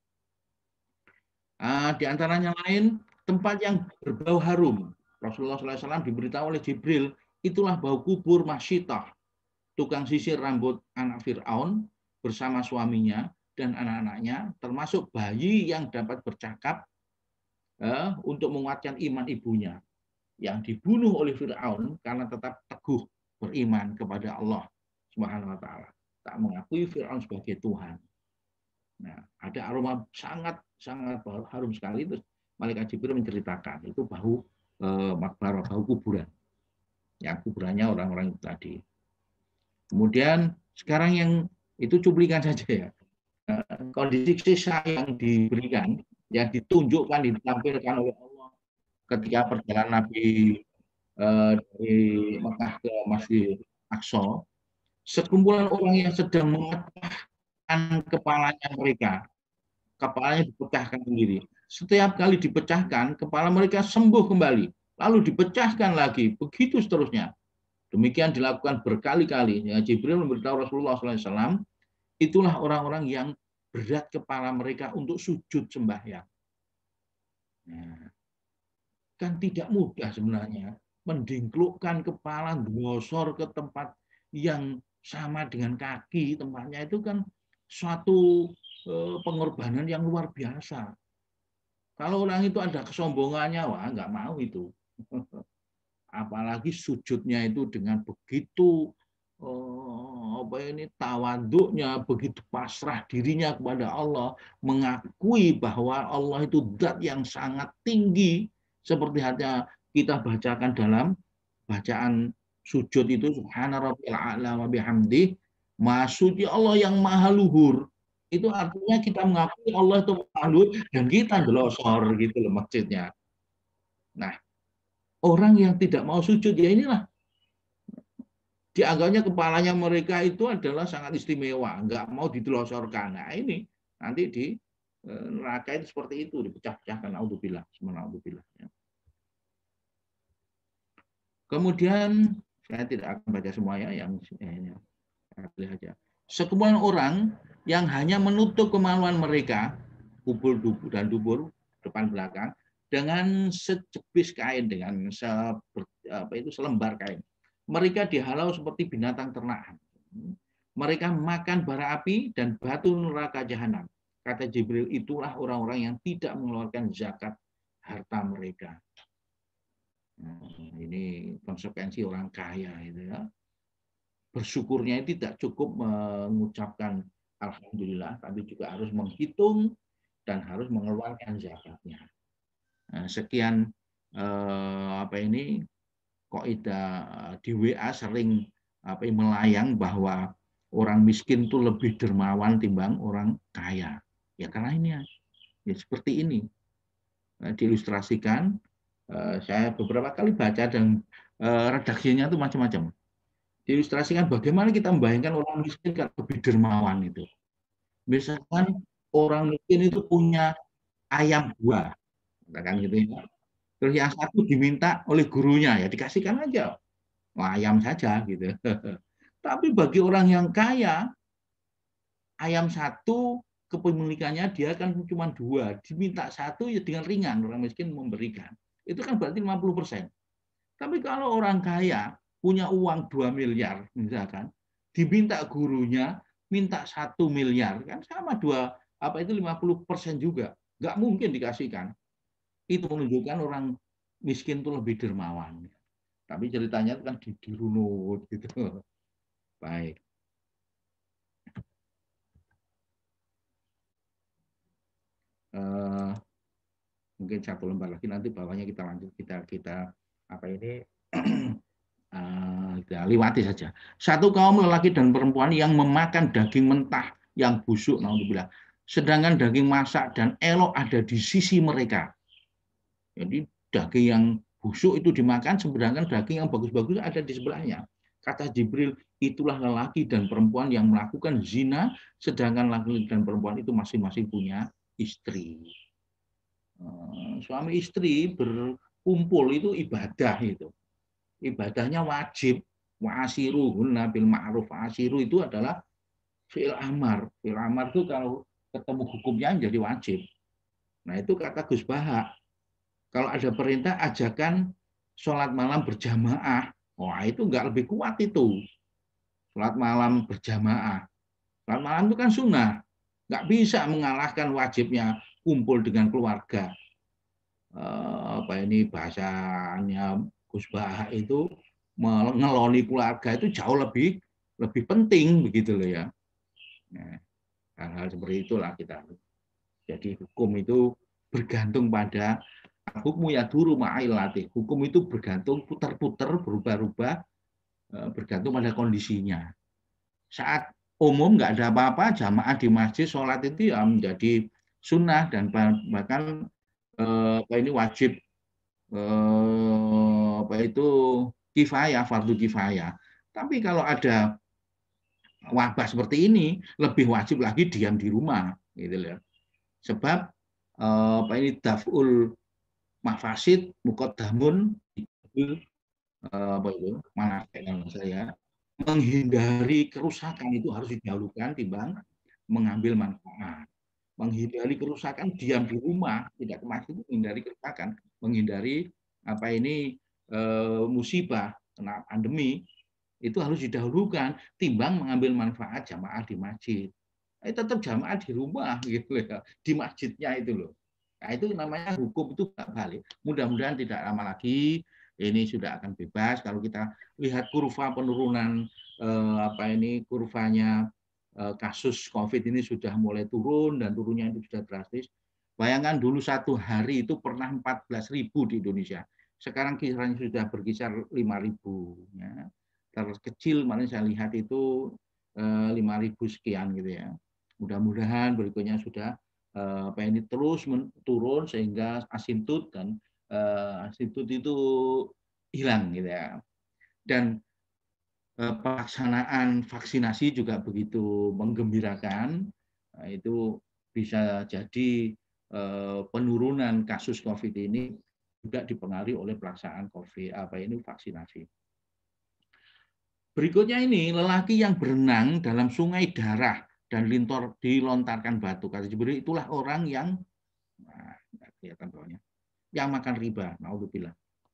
A: Uh, di antaranya lain, tempat yang berbau harum. Rasulullah shallallahu alaihi wasallam diberitahu oleh Jibril, itulah bau kubur Masyitah, tukang sisir rambut anak Fir'aun bersama suaminya dan anak-anaknya, termasuk bayi yang dapat bercakap eh, untuk menguatkan iman ibunya, yang dibunuh oleh Fir'aun karena tetap teguh beriman kepada Allah Subhanahu wa taala, tak mengakui Fir'aun sebagai Tuhan. Nah, ada aroma sangat sangat harum sekali, terus malaikat Jibril menceritakan itu bau eh, makbarah, bau kuburan. Yang kuburannya orang-orang itu tadi. Kemudian sekarang yang itu cuplikan saja ya. Kondisi sisa yang diberikan, yang ditunjukkan, ditampilkan oleh Allah ketika perjalanan Nabi eh, dari Mekah ke Masjid Aqsa, sekumpulan orang yang sedang memecahkan kepalanya mereka, kepalanya dipecahkan sendiri. Setiap kali dipecahkan, kepala mereka sembuh kembali, lalu dipecahkan lagi, begitu seterusnya. Demikian dilakukan berkali-kali. Ya, Jibril memberitahu Rasulullah shallallahu alaihi wasallam, itulah orang-orang yang berat kepala mereka untuk sujud sembahyang. Nah, kan tidak mudah sebenarnya mendingklukkan kepala, ngosor ke tempat yang sama dengan kaki tempatnya, itu kan suatu eh, pengorbanan yang luar biasa. Kalau orang itu ada kesombongannya, wah nggak mau itu. Apalagi sujudnya itu dengan begitu oh, apa ini tawaduknya, begitu pasrah dirinya kepada Allah, mengakui bahwa Allah itu zat yang sangat tinggi, seperti halnya kita bacakan dalam bacaan sujud itu, subhana rabbil a'la wa bihamdih, maksudnya Allah yang maha luhur. Itu artinya kita mengakui Allah itu maha luhur dan kita gelosor gitu loh maksudnya. Nah, orang yang tidak mau sujud, ya inilah dianggapnya kepalanya mereka itu adalah sangat istimewa, nggak mau ditelosorkan. Nah ini nanti di neraka itu seperti itu, dipecah-pecahkan. Naudzubillah, naudzubillah. Kemudian saya tidak akan baca semuanya, yang eh, lihat aja. Sekumpulan orang yang hanya menutup kemaluan mereka, kubur dubur dan dubur depan belakang, dengan secepis kain, dengan se, apa itu selembar kain. Mereka dihalau seperti binatang ternakan. Mereka makan bara api dan batu neraka jahanam. Kata Jibril, itulah orang-orang yang tidak mengeluarkan zakat harta mereka. Nah, ini konsekuensi orang kaya itu ya. Bersyukurnya itu tidak cukup mengucapkan alhamdulillah, tapi juga harus menghitung dan harus mengeluarkan zakatnya. Nah, sekian eh, apa ini kaidah di W A sering apa melayang bahwa orang miskin itu lebih dermawan timbang orang kaya. Ya karena ini ya, ya seperti ini. Nah, diilustrasikan, eh, saya beberapa kali baca dan eh, redaksinya itu macam-macam. Diilustrasikan bagaimana kita membayangkan orang miskin kan lebih dermawan itu. Misalkan orang miskin itu punya ayam dua, katakan gitu ya. Terus yang satu diminta oleh gurunya, ya dikasihkan aja. Wah, ayam saja gitu. Tapi bagi orang yang kaya, ayam satu kepemilikannya dia kan cuma dua, diminta satu ya dengan ringan orang miskin memberikan. Itu kan berarti lima puluh persen. Tapi kalau orang kaya punya uang dua miliar misalkan, diminta gurunya minta satu miliar, kan sama dua apa itu lima puluh persen juga. Nggak mungkin dikasihkan. Itu menunjukkan orang miskin itu lebih dermawan. Tapi ceritanya kan dirunut gitu. Baik. Uh, mungkin satu lembar lagi nanti bawahnya kita lanjut kita kita apa ini uh, kita lewati saja. Satu kaum lelaki dan perempuan yang memakan daging mentah yang busuk, naudzubillah, sedangkan daging masak dan elok ada di sisi mereka. Jadi daging yang busuk itu dimakan, sedangkan daging yang bagus-bagus ada di sebelahnya. Kata Jibril, itulah lelaki dan perempuan yang melakukan zina, sedangkan laki dan perempuan itu masing-masing punya istri. Suami istri berkumpul itu ibadah itu. Ibadahnya wajib. Wa'asiru bil ma'ruf. Wa'asiru itu adalah fi'il amar. Fi'il amar itu kalau ketemu hukumnya jadi wajib. Nah itu kata Gus Baha. Kalau ada perintah ajakan sholat malam berjamaah. Wah itu nggak lebih kuat itu. Sholat malam berjamaah. Sholat malam itu kan sunnah. Nggak bisa mengalahkan wajibnya kumpul dengan keluarga. Apa ini bahasanya Gus Baha itu mengeloni keluarga itu jauh lebih lebih penting begitu loh ya. Nah, hal-hal seperti itulah kita. Jadi hukum itu bergantung pada hukum ya duru ma'ilati. Hukum itu bergantung putar-putar berubah-ubah bergantung pada kondisinya. Saat umum nggak ada apa-apa, jamaah di masjid sholat itu ya menjadi sunnah dan bahkan apa ini wajib apa itu kifayah, fardu kifayah. Tapi kalau ada wabah seperti ini, lebih wajib lagi diam di rumah, gitu loh. Sebab apa ini daf'ul mafasid muqaddamun apa itu mana saya menghindari kerusakan itu harus didahulukan timbang mengambil manfaat. Menghindari kerusakan diam di rumah, tidak ke masjid itu menghindari kerusakan, menghindari apa ini e, musibah kena pandemi itu harus didahulukan timbang mengambil manfaat jamaah di masjid. Eh, tetap jamaah di rumah gitu ya, di masjidnya itu loh. Nah, itu namanya hukum itu tak balik. Mudah-mudahan tidak lama lagi ini sudah akan bebas. Kalau kita lihat kurva penurunan eh, apa ini kurvanya eh, kasus COVID ini sudah mulai turun dan turunnya itu sudah drastis. Bayangkan dulu satu hari itu pernah empat belas ribu di Indonesia. Sekarang kisarannya sudah berkisar lima ribu. Ya. Terkecil mana saya lihat itu eh, lima ribu sekian gitu ya. Mudah-mudahan berikutnya sudah eh, apa ini terus turun sehingga asintut dan eh, asintut itu hilang gitu ya. Dan eh, pelaksanaan vaksinasi juga begitu menggembirakan. Nah, itu bisa jadi eh, penurunan kasus COVID ini juga dipengaruhi oleh pelaksanaan COVID apa ini vaksinasi. Berikutnya ini lelaki yang berenang dalam sungai darah dan lintor dilontarkan batu. Kata Jibril itulah orang yang nah, kelihatan bawahnya yang makan riba. Naudzubillah.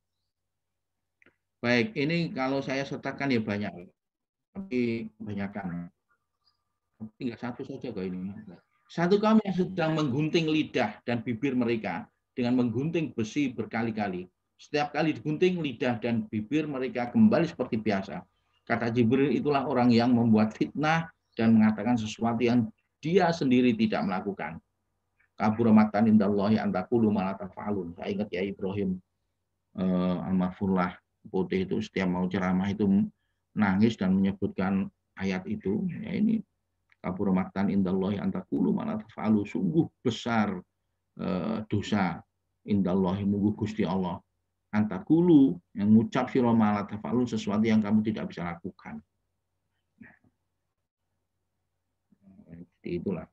A: Baik, ini kalau saya sertakan ya banyak, tapi kebanyakan. Tinggal satu saja kok ini. Satu kaum yang sedang menggunting lidah dan bibir mereka dengan menggunting besi berkali-kali. Setiap kali digunting lidah dan bibir mereka kembali seperti biasa. Kata Jibril itulah orang yang membuat fitnah dan mengatakan sesuatu yang dia sendiri tidak melakukan. Kabura maqtan indallahi an taqulu ma la taf'alun. Saya ingat ya Ibrahim eh, Almarfullah Putih itu setiap mau ceramah itu nangis dan menyebutkan ayat itu. Ya ini kabura maqtan indallahi an taqulu ma la taf'alun. Sungguh besar eh, dosa indallahi munggu Gusti Allah. Antakulu yang mengucap sira ma la taf'alun sesuatu yang kamu tidak bisa lakukan. Seperti itulah.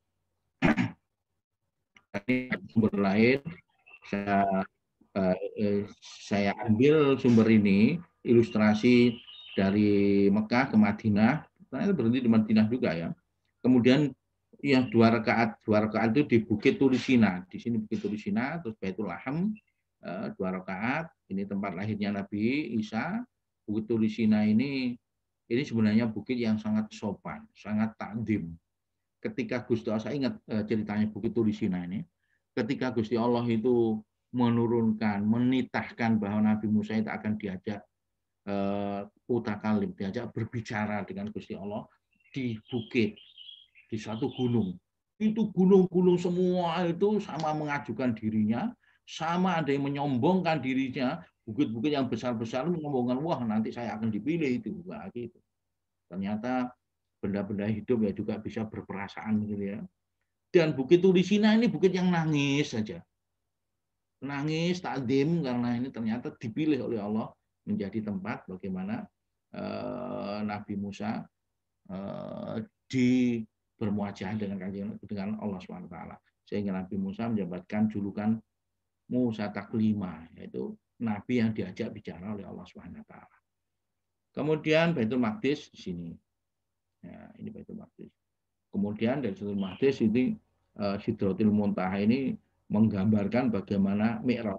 A: Ini sumber lain saya eh, saya ambil sumber ini ilustrasi dari Mekah ke Madinah. Saya berhenti di Madinah juga ya. Kemudian ya dua rakaat dua rakaat itu di Bukit Turisina. Di sini Bukit Turisina, terus Baitul Laham eh, dua rakaat. Ini tempat lahirnya Nabi Isa. Bukit Turisina ini ini sebenarnya bukit yang sangat sopan, sangat takdim. Ketika Gusti Allah, saya ingat eh, ceritanya Bukit Turisina ini, ketika Gusti Allah itu menurunkan, menitahkan bahwa Nabi Musa itu akan diajak uh, utakalim, diajak berbicara dengan Gusti Allah di bukit, di suatu gunung. Itu gunung-gunung semua itu sama mengajukan dirinya, sama ada yang menyombongkan dirinya, bukit-bukit yang besar-besar menyombongkan, wah nanti saya akan dipilih itu. Wah, gitu. Ternyata benda-benda hidup ya juga bisa berperasaan gitu ya. Dan Bukit Turisina ini bukit yang nangis saja. Nangis, takdim, karena ini ternyata dipilih oleh Allah menjadi tempat bagaimana eh, Nabi Musa eh, di bermuajah dengan dengan Allah subhanahu wa taala. Sehingga Nabi Musa mendapatkan julukan Musa Taklima, yaitu Nabi yang diajak bicara oleh Allah subhanahu wa taala. Kemudian Baitul Maqdis di sini. Ya, ini Baitul Maqdis. Kemudian dari Baitul Maqdis ini uh, Sidratul Muntaha ini menggambarkan bagaimana Mi'raj.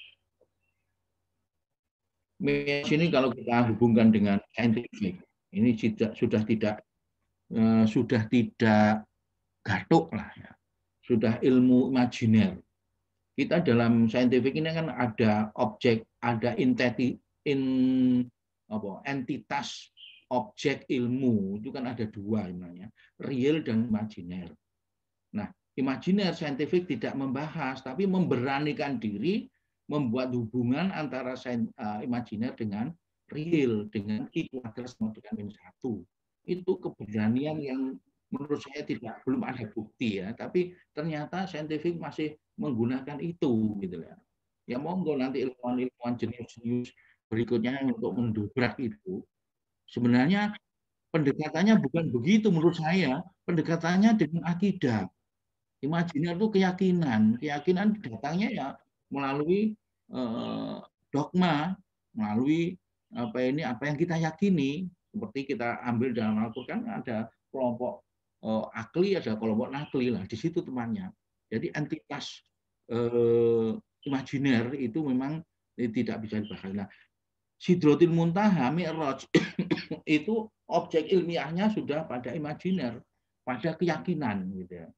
A: Mi'raj ini kalau kita hubungkan dengan saintifik, ini sudah, sudah tidak uh, sudah tidak gatuk lah ya. Sudah ilmu imajiner. Kita dalam saintifik ini kan ada objek, ada entity, in, apa, entitas objek ilmu, itu kan ada dua namanya, real dan imajiner. Nah, imajiner saintifik tidak membahas, tapi memberanikan diri membuat hubungan antara uh, imajiner dengan real, dengan I kuadrat sama dengan min satu. Itu keberanian yang menurut saya tidak belum ada bukti ya, tapi ternyata saintifik masih menggunakan itu gitu ya. Ya monggo nanti ilmuwan-ilmuwan jenius-jenius berikutnya untuk mendobrak itu. Sebenarnya pendekatannya bukan begitu menurut saya, pendekatannya dengan akidah. Imajiner itu keyakinan, keyakinan datangnya ya melalui eh, dogma, melalui apa ini apa yang kita yakini. Seperti kita ambil dalam Al-Qur'an ada kelompok eh, akli, ada kelompok nakli lah di situ temannya. Jadi entitas eh, imajiner itu memang eh, tidak bisa dibahas. Nah, Sidratul Muntaha, Mi'raj itu objek ilmiahnya sudah pada imajiner, pada keyakinan gitu ya.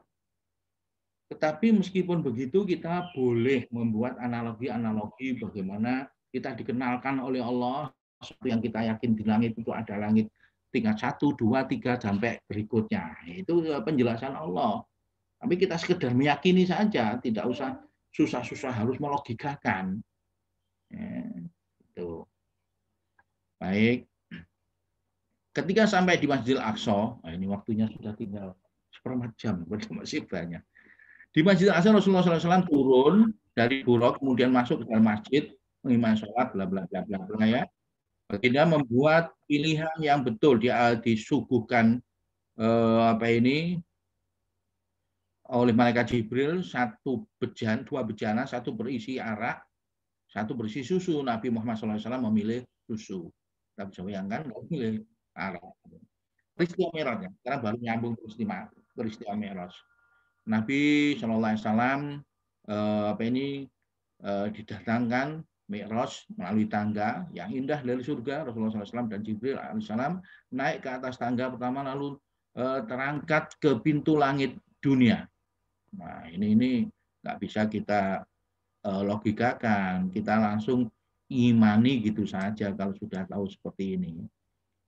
A: Tetapi meskipun begitu kita boleh membuat analogi-analogi bagaimana kita dikenalkan oleh Allah seperti yang kita yakin di langit itu ada langit tingkat satu, dua, tiga sampai berikutnya. Itu penjelasan Allah. Tapi kita sekedar meyakini saja, tidak usah susah-susah harus melogikakan. Ya, itu. Baik. Ketika sampai di Masjidil Aqsa, nah ini waktunya sudah tinggal seperempat jam, masih banyak. Di Masjid Al-Aqsa Rasulullah shallallahu alaihi wasallam turun dari Buraq, kemudian masuk ke dalam masjid, mengimami sholat, bla bla bla bla bla ya. Baginda membuat pilihan yang betul, dia disuguhkan eh, apa ini oleh malaikat Jibril satu bejan, dua bejana, satu berisi arak, satu berisi susu. Nabi Muhammad shallallahu alaihi wasallam memilih susu. Kita bisa bayangkan, memilih arak. Peristiwa Mi'raj, karena baru nyambung peristiwa peristiwa Mi'raj. Nabi shallallahu alaihi wasallam eh, apa ini eh, didatangkan Mi'raj melalui tangga yang indah dari surga. Rasulullah shallallahu alaihi wasallam dan Jibril alaihissalam naik ke atas tangga pertama lalu eh, terangkat ke pintu langit dunia. Nah ini ini nggak bisa kita eh, logikakan, kita langsung imani gitu saja kalau sudah tahu seperti ini.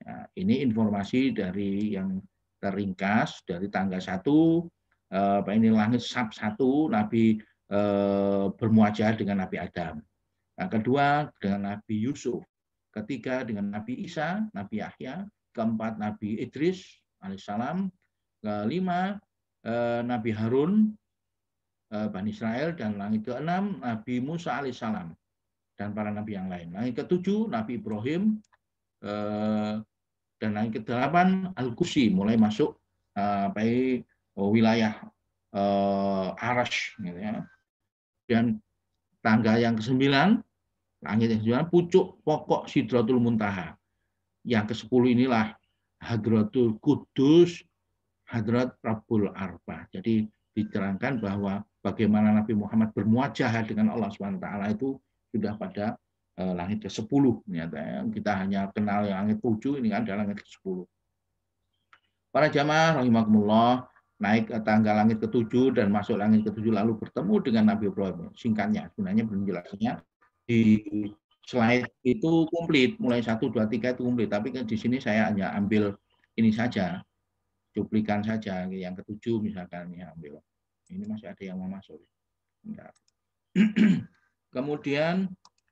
A: Nah, ini informasi dari yang terringkas dari tanggal satu, eh, apa ini langit Sab satu, Nabi eh, bermuajah dengan Nabi Adam. Yang kedua dengan Nabi Yusuf. Ketiga dengan Nabi Isa, Nabi Yahya. Keempat Nabi Idris alaihissalam. Kelima eh, Nabi Harun, eh, Bani Israel. Dan langit keenam Nabi Musa alaihissalam dan para nabi yang lain. Langit ketujuh Nabi Ibrahim. Eh, dan langit kedelapan Al-Kursi, mulai masuk eh, apa ini, wilayah eh, Arash, gitu ya. Dan tangga yang kesembilan, langit yang kesembilan, pucuk pokok Sidratul Muntaha. Yang kesepuluh inilah Hadratul Kudus, Hadrat Rabbul Arba. Jadi diterangkan bahwa bagaimana Nabi Muhammad bermuajah dengan Allah subhanahu wa taala itu sudah pada eh, langit ke sepuluh. Kita hanya kenal yang langit tujuh, ini kan ada langit ke sepuluh. Para jamaah rahimakumullah, naik ke tangga langit ketujuh dan masuk langit ketujuh lalu bertemu dengan Nabi Ibrahim. Singkatnya, sebenarnya penjelasannya di slide itu komplit, mulai satu, dua, tiga itu komplit. Tapi kan di sini saya hanya ambil ini saja, cuplikan saja. Yang ketujuh misalkan, ya ambil. Ini masih ada yang mau masuk. Enggak. Kemudian,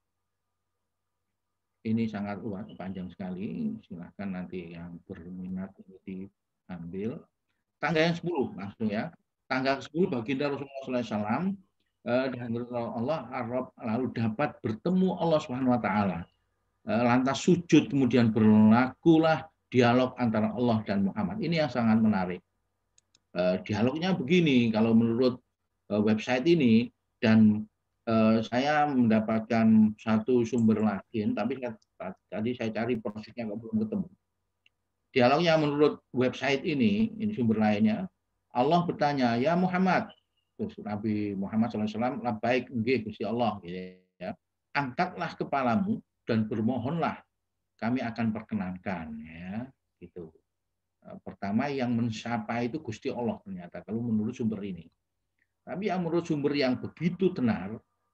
A: ini sangat luas, panjang sekali. Silahkan nanti yang berminat ini diambil. Tangga yang sepuluh langsung ya. Tangga sepuluh baginda Rasulullah shallallahu alaihi wasallam dan Allah Arab lalu dapat bertemu Allah Subhanahu wa taala. Lantas sujud, kemudian berlakulah dialog antara Allah dan Muhammad. Ini yang sangat menarik. Dialognya begini, kalau menurut website ini, dan saya mendapatkan satu sumber lain, tapi tadi saya cari prosesnya kok belum ketemu. Dialognya menurut website ini, ini sumber lainnya, Allah bertanya, ya Muhammad, terus Nabi Muhammad shallallahu alaihi wasallam, labbaik nggih Gusti Allah, gitu ya. Angkatlah kepalamu dan bermohonlah, kami akan perkenankan, ya, gitu. Pertama yang mensapa itu Gusti Allah ternyata, kalau menurut sumber ini. Tapi yang menurut sumber yang begitu tenar,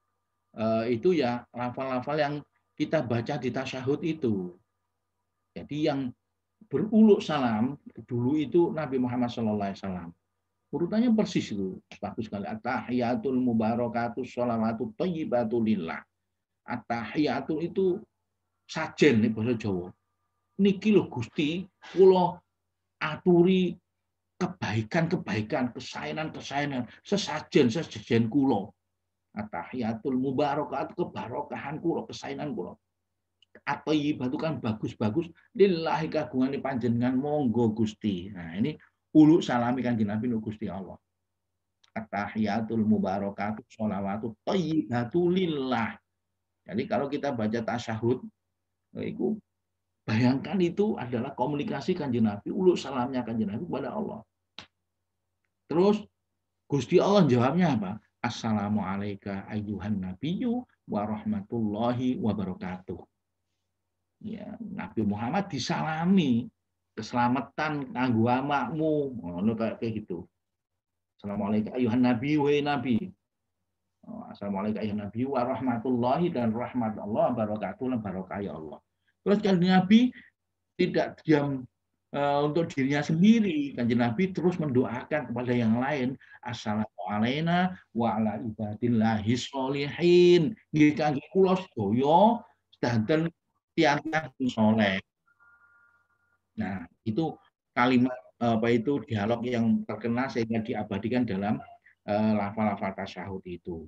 A: itu ya lafal-lafal yang kita baca di tasyahud itu. Jadi yang beruluk salam dulu itu Nabi Muhammad shallallahu alaihi wasallam. Urutannya persis itu, bagus sekali. At-tahiyatul mubarakatus sholawatut thayyibatu lillah. At-tahiyatul itu sajen nih bahasa Jawa. Niki lho Gusti, kula aturi kebaikan-kebaikan, kesaenan-kesaenan, sesajen sesajen kula. At-tahiyatul mubarakatuh, kebarokahan kula, kesaenan kula. Atau ibadah kan bagus-bagus, lillahi kagungane panjenengan monggo Gusti. Nah, ini ulu salami kan Nabi Gusti Allah. At-tahiyatul mubarakatuh sholawatu thayyibatu lillah. Jadi kalau kita baca tasyahud, itu bayangkan itu adalah komunikasi Kanjeng Nabi, ulu salamnya Kanjeng Nabi kepada Allah. Terus Gusti Allah jawabnya apa? Assalamualaikum ayyuhan nabiyyu wa rahmatullahi wa barakatuh. Ya, Nabi Muhammad disalami keselamatan kanggo amakmu, ngono kayak gitu. Assalamualaikum ayuhan nabi wa nabi. Assalamualaikum ayuhan nabi wa rahmatullahi dan rahmat Allah barakatuh barokah ya Allah. Terus kan Nabi tidak diam uh, untuk dirinya sendiri, Kanjeng Nabi terus mendoakan kepada yang lain. Assalamualaikum wa ala ibadillahi sholihin. Nggih kangge kula sedaya sedanten tiang-tiang soleh. Nah, itu kalimat apa itu dialog yang terkenal sehingga diabadikan dalam uh, lafal-lafal tasyahud itu.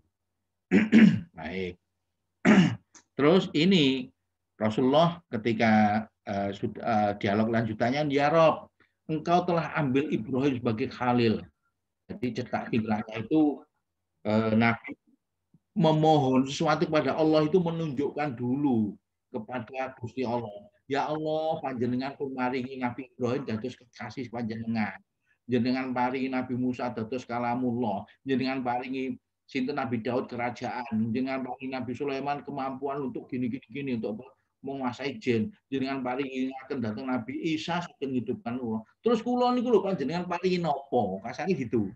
A: Baik. Terus ini Rasulullah ketika uh, uh, dialog lanjutannya, ya Rob, engkau telah ambil Ibrahim sebagai khalil. Jadi cetak fitrahnya itu uh, Nabi memohon sesuatu kepada Allah itu menunjukkan dulu kepada Gusti Allah. Ya Allah, panjenengan paringi Nabi Ibrahim dados kekasih panjenengan. Jenengan paringi Nabi Musa dados kalamullah. Jenengan paringi sinten Nabi Daud kerajaan. Jenengan paringi Nabi Sulaiman kemampuan untuk gini-gini gini untuk menguasai jin. Jenengan paringi akan datang Nabi Isa saking hidupkan Allah. Terus kula niku lho panjenengan paringi napa? Kasane gitu.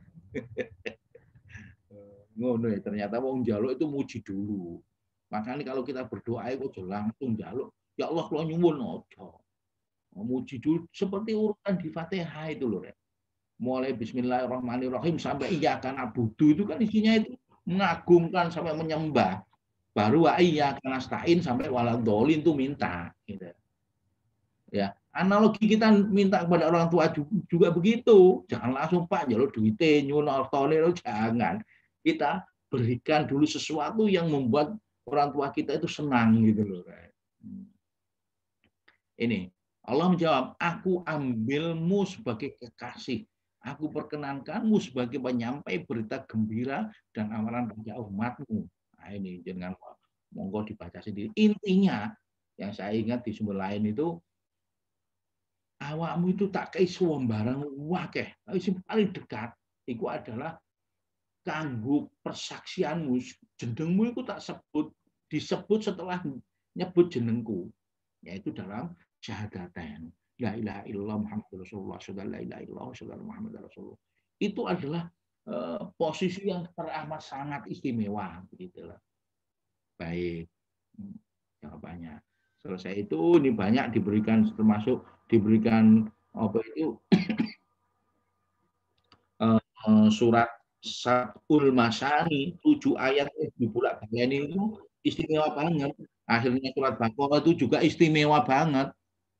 A: Ngono ya, ternyata wong njaluk itu muji dulu. Makanya kalau kita berdoa itu langsung njaluk, ya Allah kula nyuwun aja. memuji dulu seperti urutan di Fatihah itu loh. Mulai Bismillahirrahmanirrahim sampai iyyaka na'budu itu kan isinya itu mengagungkan sampai menyembah. Baru wa iyyaka nasta'in sampai waladhdallin itu minta gitu. Ya, analogi kita minta kepada orang tua juga begitu. Jangan langsung Pak jalur duite nyuwun ortone jangan. Kita berikan dulu sesuatu yang membuat orang tua kita itu senang gitu loh. Ini Allah menjawab, aku ambilmu sebagai kekasih. Aku perkenankanmu sebagai penyampai berita gembira dan amalan bagi umatmu. Nah ini jangan monggo dibaca sendiri. Intinya yang saya ingat di sumber lain itu, awakmu itu tak kei suwembarang wakeh. Yang paling dekat itu adalah kanggo persaksianmu. Jenengmu itu tak sebut, disebut setelah nyebut jenengku. Yaitu dalam syahadatain. La ilaha illallah Muhammadur Rasulullah, la ilaha illallah Muhammadur Rasulullah. Itu adalah uh, posisi yang teramat sangat istimewa begitulah. Baik. Jawabannya. Selesai itu ini banyak diberikan termasuk diberikan apa itu uh, surat Satul Masani tujuh ayat di bulan ini itu istimewa banget. Akhirnya surat Baqarah itu juga istimewa banget.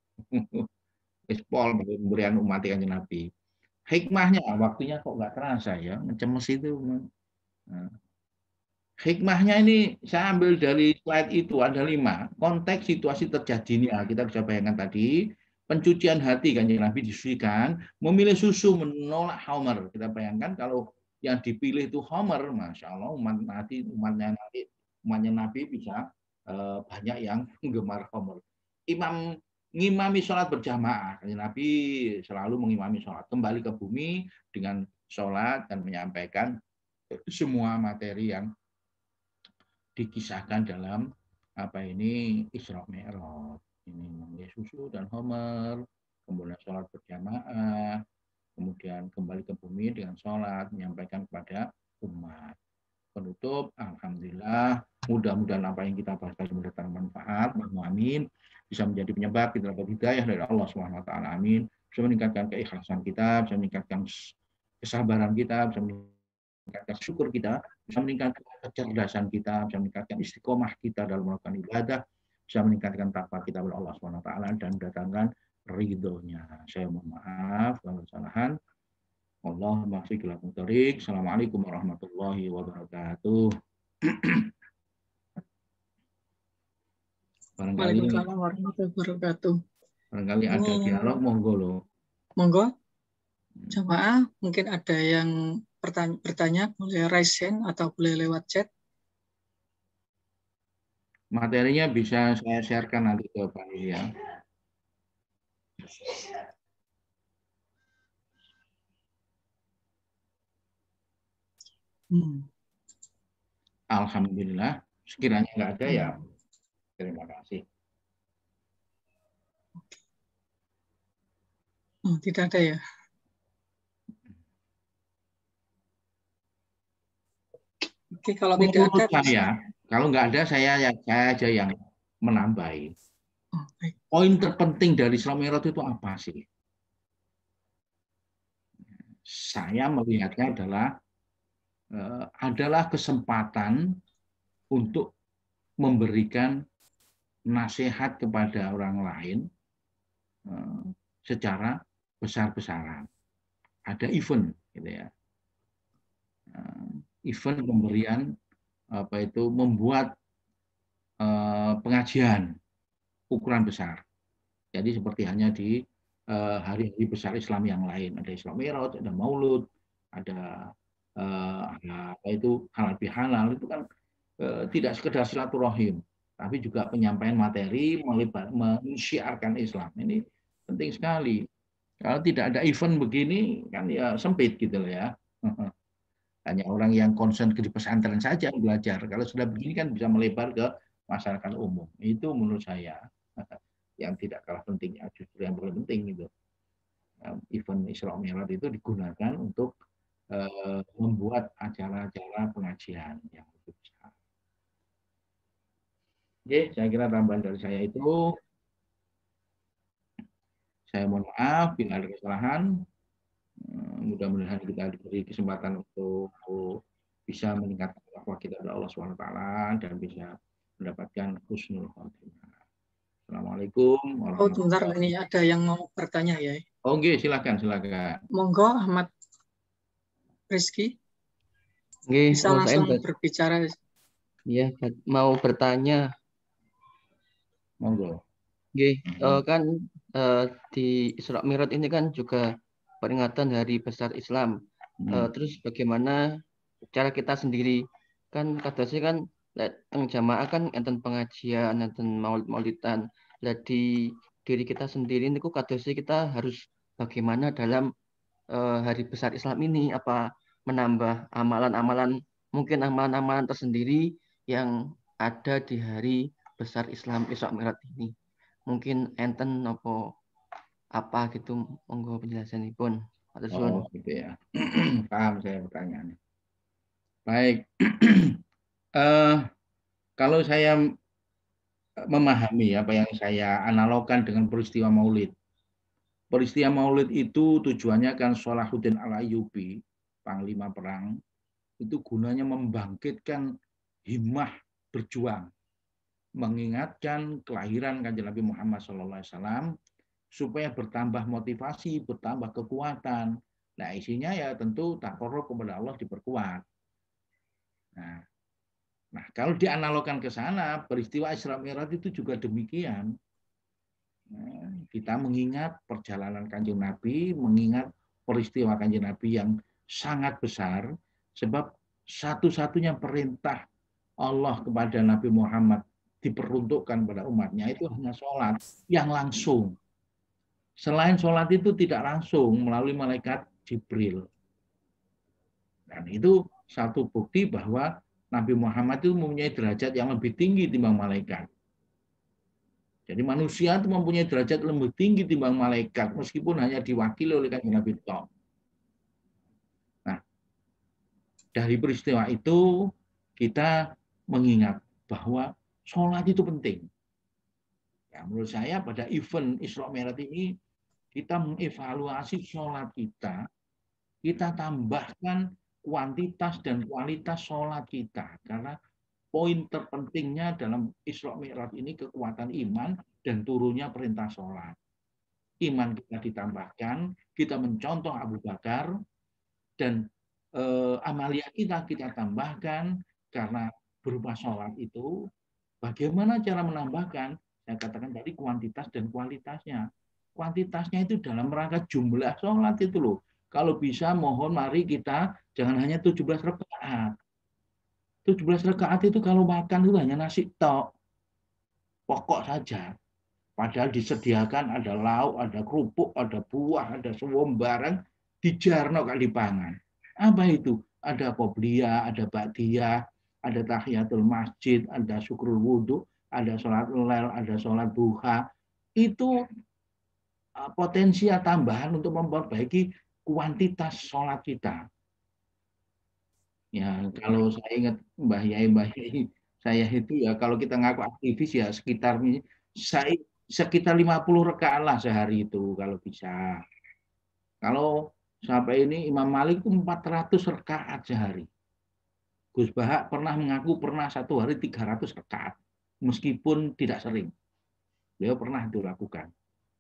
A: Pol pemberian umat Kanjeng Nabi. Hikmahnya, waktunya kok nggak terasa ya, ngecemes itu. Nah, hikmahnya ini saya ambil dari slide itu ada lima. Konteks situasi terjadinya kita bisa bayangkan tadi. Pencucian hati Kanjeng Nabi disucikan, memilih susu menolak Homer. Kita bayangkan kalau yang dipilih itu Homer, masya Allah umat Nabi umatnya Nabi umatnya Nabi bisa uh, banyak yang penggemar Homer. Imam ngimami sholat berjamaah. Nabi selalu mengimami sholat. Kembali ke bumi dengan sholat dan menyampaikan semua materi yang dikisahkan dalam apa ini Isra Mi'raj. Ini memilih susu dan Homer, kemudian sholat berjamaah, kemudian kembali ke bumi dengan sholat, menyampaikan kepada umat. Penutup, alhamdulillah, mudah-mudahan apa yang kita bahas tadi mendatangkan manfaat, amin, bisa menjadi penyebab kita dapat hidayah dari Allah subhanahu wa taala, amin, bisa meningkatkan keikhlasan kita, bisa meningkatkan kesabaran kita, bisa meningkatkan syukur kita, bisa meningkatkan kecerdasan kita, bisa meningkatkan istiqomah kita dalam melakukan ibadah, bisa meningkatkan takwa kita kepada Allah subhanahu wa taala dan mendatangkan ridhonya. Saya mohon maaf kalau kesalahan. Allahumma fiqh lakum tariq. Assalamualaikum warahmatullahi wabarakatuh. Barangkali
B: Waalaikumsalam warahmatullahi wabarakatuh.
A: Barangkali ada oh. dialog, monggo lo.
B: Monggo. Jamaah, mungkin ada yang bertanya, bertanya, boleh raise hand atau boleh lewat chat.
A: Materinya bisa saya sharekan nanti ke panitia. Hmm. Alhamdulillah, sekiranya nggak ada ya, terima kasih.
B: Oh, tidak ada ya? Oke, kalau tidak ada,
A: saya, kalau nggak ada saya ya saya aja yang menambahi.
B: Oh,
A: poin terpenting dari Isra Mi'raj itu apa sih? Saya melihatnya adalah uh, adalah kesempatan untuk memberikan nasihat kepada orang lain uh, secara besar-besaran. Ada event, gitu ya. Uh, event pemberian apa itu membuat uh, pengajian ukuran besar. Jadi seperti hanya di hari-hari uh, besar Islam yang lain, ada Isra Mi'raj, ada Maulud, ada uh, apa itu halal bihalal, itu kan uh, tidak sekedar silaturahim, tapi juga penyampaian materi, menyiarkan Islam. Ini penting sekali. Kalau tidak ada event begini kan ya sempit gitu loh ya. Hanya orang yang concern ke di pesantren saja belajar. Kalau sudah begini kan bisa melebar ke masyarakat umum. Itu menurut saya yang tidak kalah pentingnya, justru yang paling penting gitu. Event Isra Mi'raj itu digunakan untuk uh, membuat acara-acara pengajian yang lebih besar. Oke, saya kira tambahan dari saya itu. Saya mohon maaf bila ada kesalahan. Mudah-mudahan kita diberi kesempatan untuk bisa meningkatkan takwa kita kepada Allah subhanahu wa taala dan bisa mendapatkan husnul khotimah. Assalamualaikum
B: Oh, sebentar,
A: warahmatullahi
B: ini ada yang mau bertanya ya.
A: Oke, silakan, silakan.
B: Monggo Ahmad Rizky.
C: Oke,
B: Bisa
C: oh,
B: langsung
C: saya
B: berbicara.
C: Ya, mau bertanya.
A: Monggo.
C: Oke, uh, kan uh, di Isra Mi'raj ini kan juga peringatan hari besar Islam. Uh,
A: Hmm.
C: Terus bagaimana cara kita sendiri? Kan kadang kan teng jamaah kan enten pengajian, enten maulid-maulidan. Lah di diri kita sendiri ini kok kadang kita harus bagaimana dalam uh, hari besar Islam ini? Apa menambah amalan-amalan, mungkin amalan-amalan tersendiri yang ada di hari besar Islam Isra Mi'raj ini? Mungkin enten apa apa gitu, monggo penjelasan pun.
A: Oh, gitu ya. Paham saya pertanyaannya. Baik. uh, kalau saya memahami apa yang saya analogkan dengan peristiwa Maulid. Peristiwa Maulid itu tujuannya kan Salahuddin Al-Ayyubi, panglima perang, itu gunanya membangkitkan himmah berjuang, mengingatkan kelahiran Kanjeng Nabi Muhammad shallallahu alaihi wasallam supaya bertambah motivasi, bertambah kekuatan. Nah, isinya ya tentu takarrub kepada Allah diperkuat. Nah, nah kalau dianalogkan ke sana, peristiwa Isra Mi'raj itu juga demikian. Nah, kita mengingat perjalanan Kanjeng Nabi, mengingat peristiwa Kanjeng Nabi yang sangat besar, sebab satu-satunya perintah Allah kepada Nabi Muhammad diperuntukkan pada umatnya itu hanya sholat yang langsung. Selain sholat itu tidak langsung melalui malaikat Jibril. Dan itu satu bukti bahwa Nabi Muhammad itu mempunyai derajat yang lebih tinggi timbang malaikat. Jadi manusia itu mempunyai derajat lebih tinggi timbang malaikat, meskipun hanya diwakili oleh Kanjeng Nabi Tok. Nah, dari peristiwa itu kita mengingat bahwa sholat itu penting. Ya, menurut saya pada event Isra Mi'raj ini kita mengevaluasi sholat kita, kita tambahkan kuantitas dan kualitas sholat kita. Karena poin terpentingnya dalam Isra Mi'raj ini kekuatan iman dan turunnya perintah sholat. Iman kita ditambahkan, kita mencontoh Abu Bakar, dan eh, amalia kita kita tambahkan karena berupa sholat itu. Bagaimana cara menambahkan? Saya katakan tadi kuantitas dan kualitasnya. Kuantitasnya itu dalam rangka jumlah sholat itu loh. Kalau bisa mohon mari kita jangan hanya tujuh belas rakaat. tujuh belas rakaat itu kalau makan itu hanya nasi tok. Pokok saja. Padahal disediakan ada lauk, ada kerupuk, ada buah, ada suwom barang, dijarno kali pangan. Apa itu? Ada qobliyah, ada ba'diyah, ada tahiyatul masjid, ada syukrul wudhu, ada sholat lel, ada sholat duha. Itu potensi tambahan untuk memperbaiki kuantitas sholat kita. Ya, kalau saya ingat Mbah Yai, Mbah Yai, saya itu ya kalau kita ngaku aktivis ya sekitar saya sekitar lima puluh rakaat lah sehari itu kalau bisa. Kalau sampai ini Imam Malik itu empat ratus rakaat sehari. Gus Bahak pernah mengaku pernah satu hari tiga ratus rakaat meskipun tidak sering. Beliau pernah itu lakukan.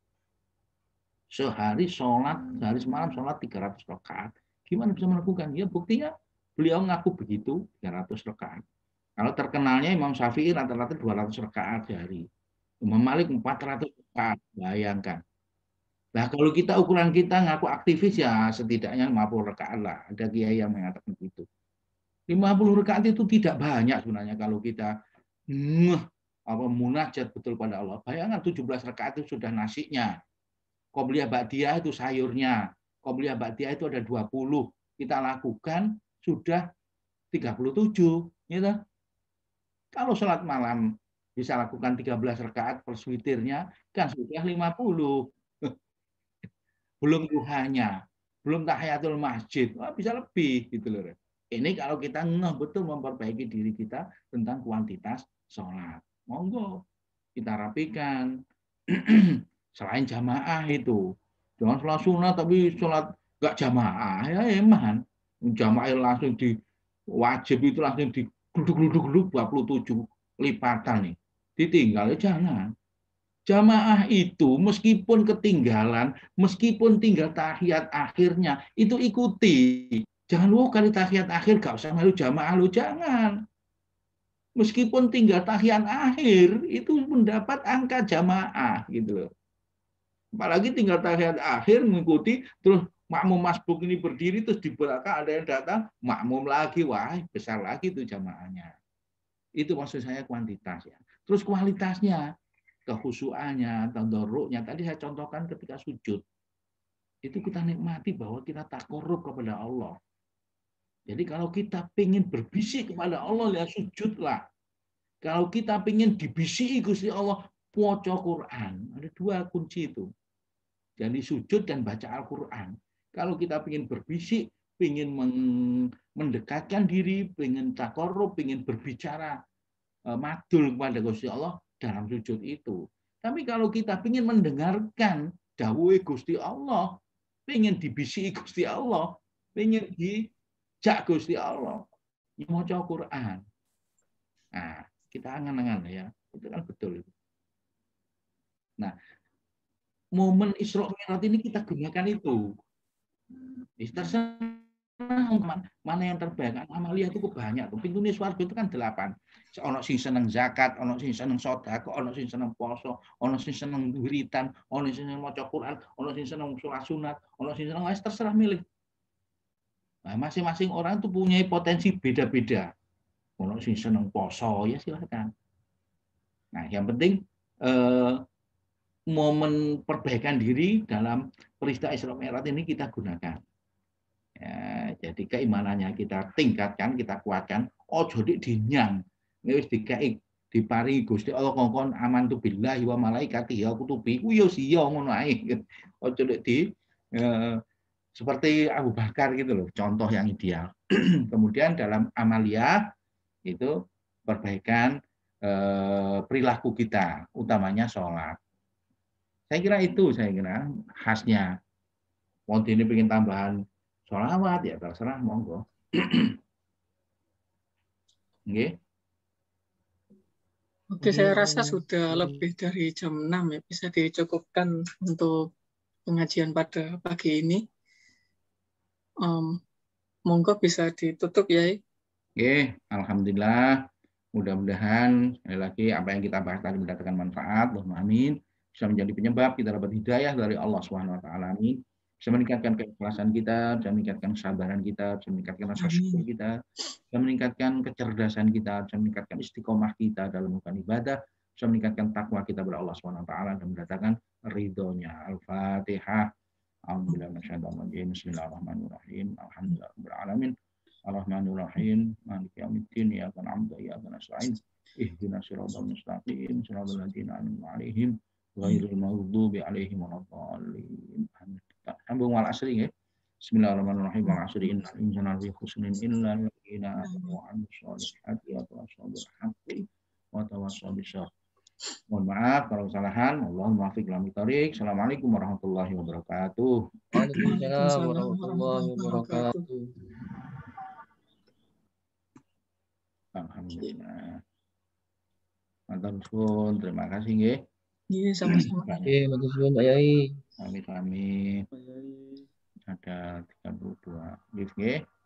A: Sehari sholat, sehari semalam sholat tiga ratus rakaat. Gimana bisa melakukan? Ya buktinya beliau ngaku begitu, tiga ratus rakaat. Kalau terkenalnya Imam Syafi'i rata-rata dua ratus rakaat sehari. Imam Malik empat ratus rakaat, bayangkan. Nah kalau kita ukuran kita ngaku aktivis ya setidaknya lima puluh rakaat lah. Ada kiai yang mengatakan begitu. lima puluh rakaat itu tidak banyak sebenarnya kalau kita hmm, apa munajat betul pada Allah. Bayangkan tujuh belas rakaat itu sudah nasinya. Qobliyah ba'diyah itu sayurnya. Qobliyah ba'diyah itu ada dua puluh. Kita lakukan sudah tiga puluh tujuh. Gitu. Kalau sholat malam bisa lakukan tiga belas rakaat plus witirnya, kan sudah lima puluh. Belum duhanya, belum tahiyatul masjid. Wah, bisa lebih gitu loh. Ini kalau kita ngeh betul memperbaiki diri kita tentang kuantitas sholat. Monggo kita rapikan. selain jamaah itu. Jangan sholat sunat tapi sholat nggak jamaah, ya eman. Jamaah langsung di wajib itu langsung di gluduk-gluduk dua puluh tujuh lipatan nih. Ditinggal ya jangan. Jamaah itu meskipun ketinggalan, meskipun tinggal tahiyat akhirnya, itu ikuti. Jangan lu kali tahiyat akhir gak usah melu jamaah lu, jangan. Meskipun tinggal tahiyat akhir, itu mendapat angka jamaah gitu loh. Apalagi tinggal tahiyat akhir mengikuti, terus makmum masbuk ini berdiri, terus di belakang ada yang datang, makmum lagi, wah besar lagi itu jamaahnya. Itu maksud saya kuantitas ya. Terus kualitasnya, kehusuannya, tadoruknya. Tadi saya contohkan ketika sujud. Itu kita nikmati bahwa kita takorup kepada Allah. Jadi kalau kita ingin berbisik kepada Allah, ya sujudlah. Kalau kita ingin dibisiki Gusti Allah, waca Quran. Ada dua kunci itu. Jadi sujud dan baca Al-Quran. Kalau kita ingin berbisik, ingin mendekatkan diri, ingin takorup, ingin berbicara madul kepada Gusti Allah dalam sujud itu. Tapi kalau kita ingin mendengarkan dawuh Gusti Allah, ingin dibisiki Gusti Allah, ingin dijak Gusti Allah, ya maca Quran. Nah, kita angan-angan ya, itu kan betul itu. Nah, momen Isra Mi'raj ini kita gunakan itu. Terserah mana yang terbaik. Amalia itu banyak tuh. Pintu swarga itu kan delapan. Ono sing seneng zakat, ono sing seneng sedekah, ono sing seneng poso, ono sing seneng wiritan, ono sing seneng maca Quran, ono sing seneng sholat sunat, ono sing seneng wis terserah milih. Nah, masing-masing orang itu punya potensi beda-beda. Ono sing seneng poso ya silakan. Nah, yang penting eh, momen perbaikan diri dalam peristiwa Isra Mi'raj ini kita gunakan. Ya, jadi keimanannya kita tingkatkan, kita kuatkan. Ojo dik dinyang. Wis dikai dipari Gusti Allah kongkon amantu billahi wa malaikatihi wa kutubihi. Ku yo siya ngono ae. Ojo dik di eh, seperti Abu Bakar gitu loh, contoh yang ideal. Kemudian dalam amalia itu perbaikan eh, perilaku kita, utamanya sholat. Saya kira itu, saya kira khasnya. Mau ini pengen tambahan sholawat ya terserah monggo. Oke.
B: Oke, saya rasa sudah lebih dari jam enam ya, bisa dicukupkan untuk pengajian pada pagi ini. Um, monggo bisa ditutup ya.
A: Oke, alhamdulillah. Mudah-mudahan sekali lagi apa yang kita bahas tadi mendatangkan manfaat, Allahumma amin. Bisa menjadi penyebab kita dapat hidayah dari Allah Subhanahu wa taala. Amin. Bisa meningkatkan keikhlasan kita, bisa meningkatkan kesabaran kita, bisa meningkatkan rasa syukur kita, bisa meningkatkan kecerdasan kita, bisa meningkatkan istiqomah kita dalam melakukan ibadah, bisa meningkatkan takwa kita kepada Allah Subhanahu wa taala dan mendatangkan ridhonya. Al-Fatihah. Alhamdulillah, bismillahirrahmanirrahim. Alhamdulillahirabbil alamin. Ar-Rahmanir-Rahim. Maliki yaumiddin. Iyyaka na'budu wa iyyaka nasta'in. Ihdinas siratal mustaqim. Siratal ladzina an'amta 'alaihim ghairil maghdubi 'alaihim waladdallin. Sambung wal asri ya. Bismillahirrahmanirrahim. Wal asri innal insana lafi khusrin illa alladziina aamanu wa 'amilus shalihati wa tawassaw bil haqqi wa tawassaw bis sabr. Mohon maaf kalau kesalahan. Allahumma muwaffiq ila thoriq. Assalamualaikum warahmatullahi wabarakatuh.
C: Waalaikumsalam warahmatullahi wabarakatuh.
A: Alhamdulillah. Mantap pun, terima kasih nggih.
B: Iya, sama-sama.
C: Oke, matur suwun Pak Yai.
A: Kami kami ada tiga puluh dua lift nggih.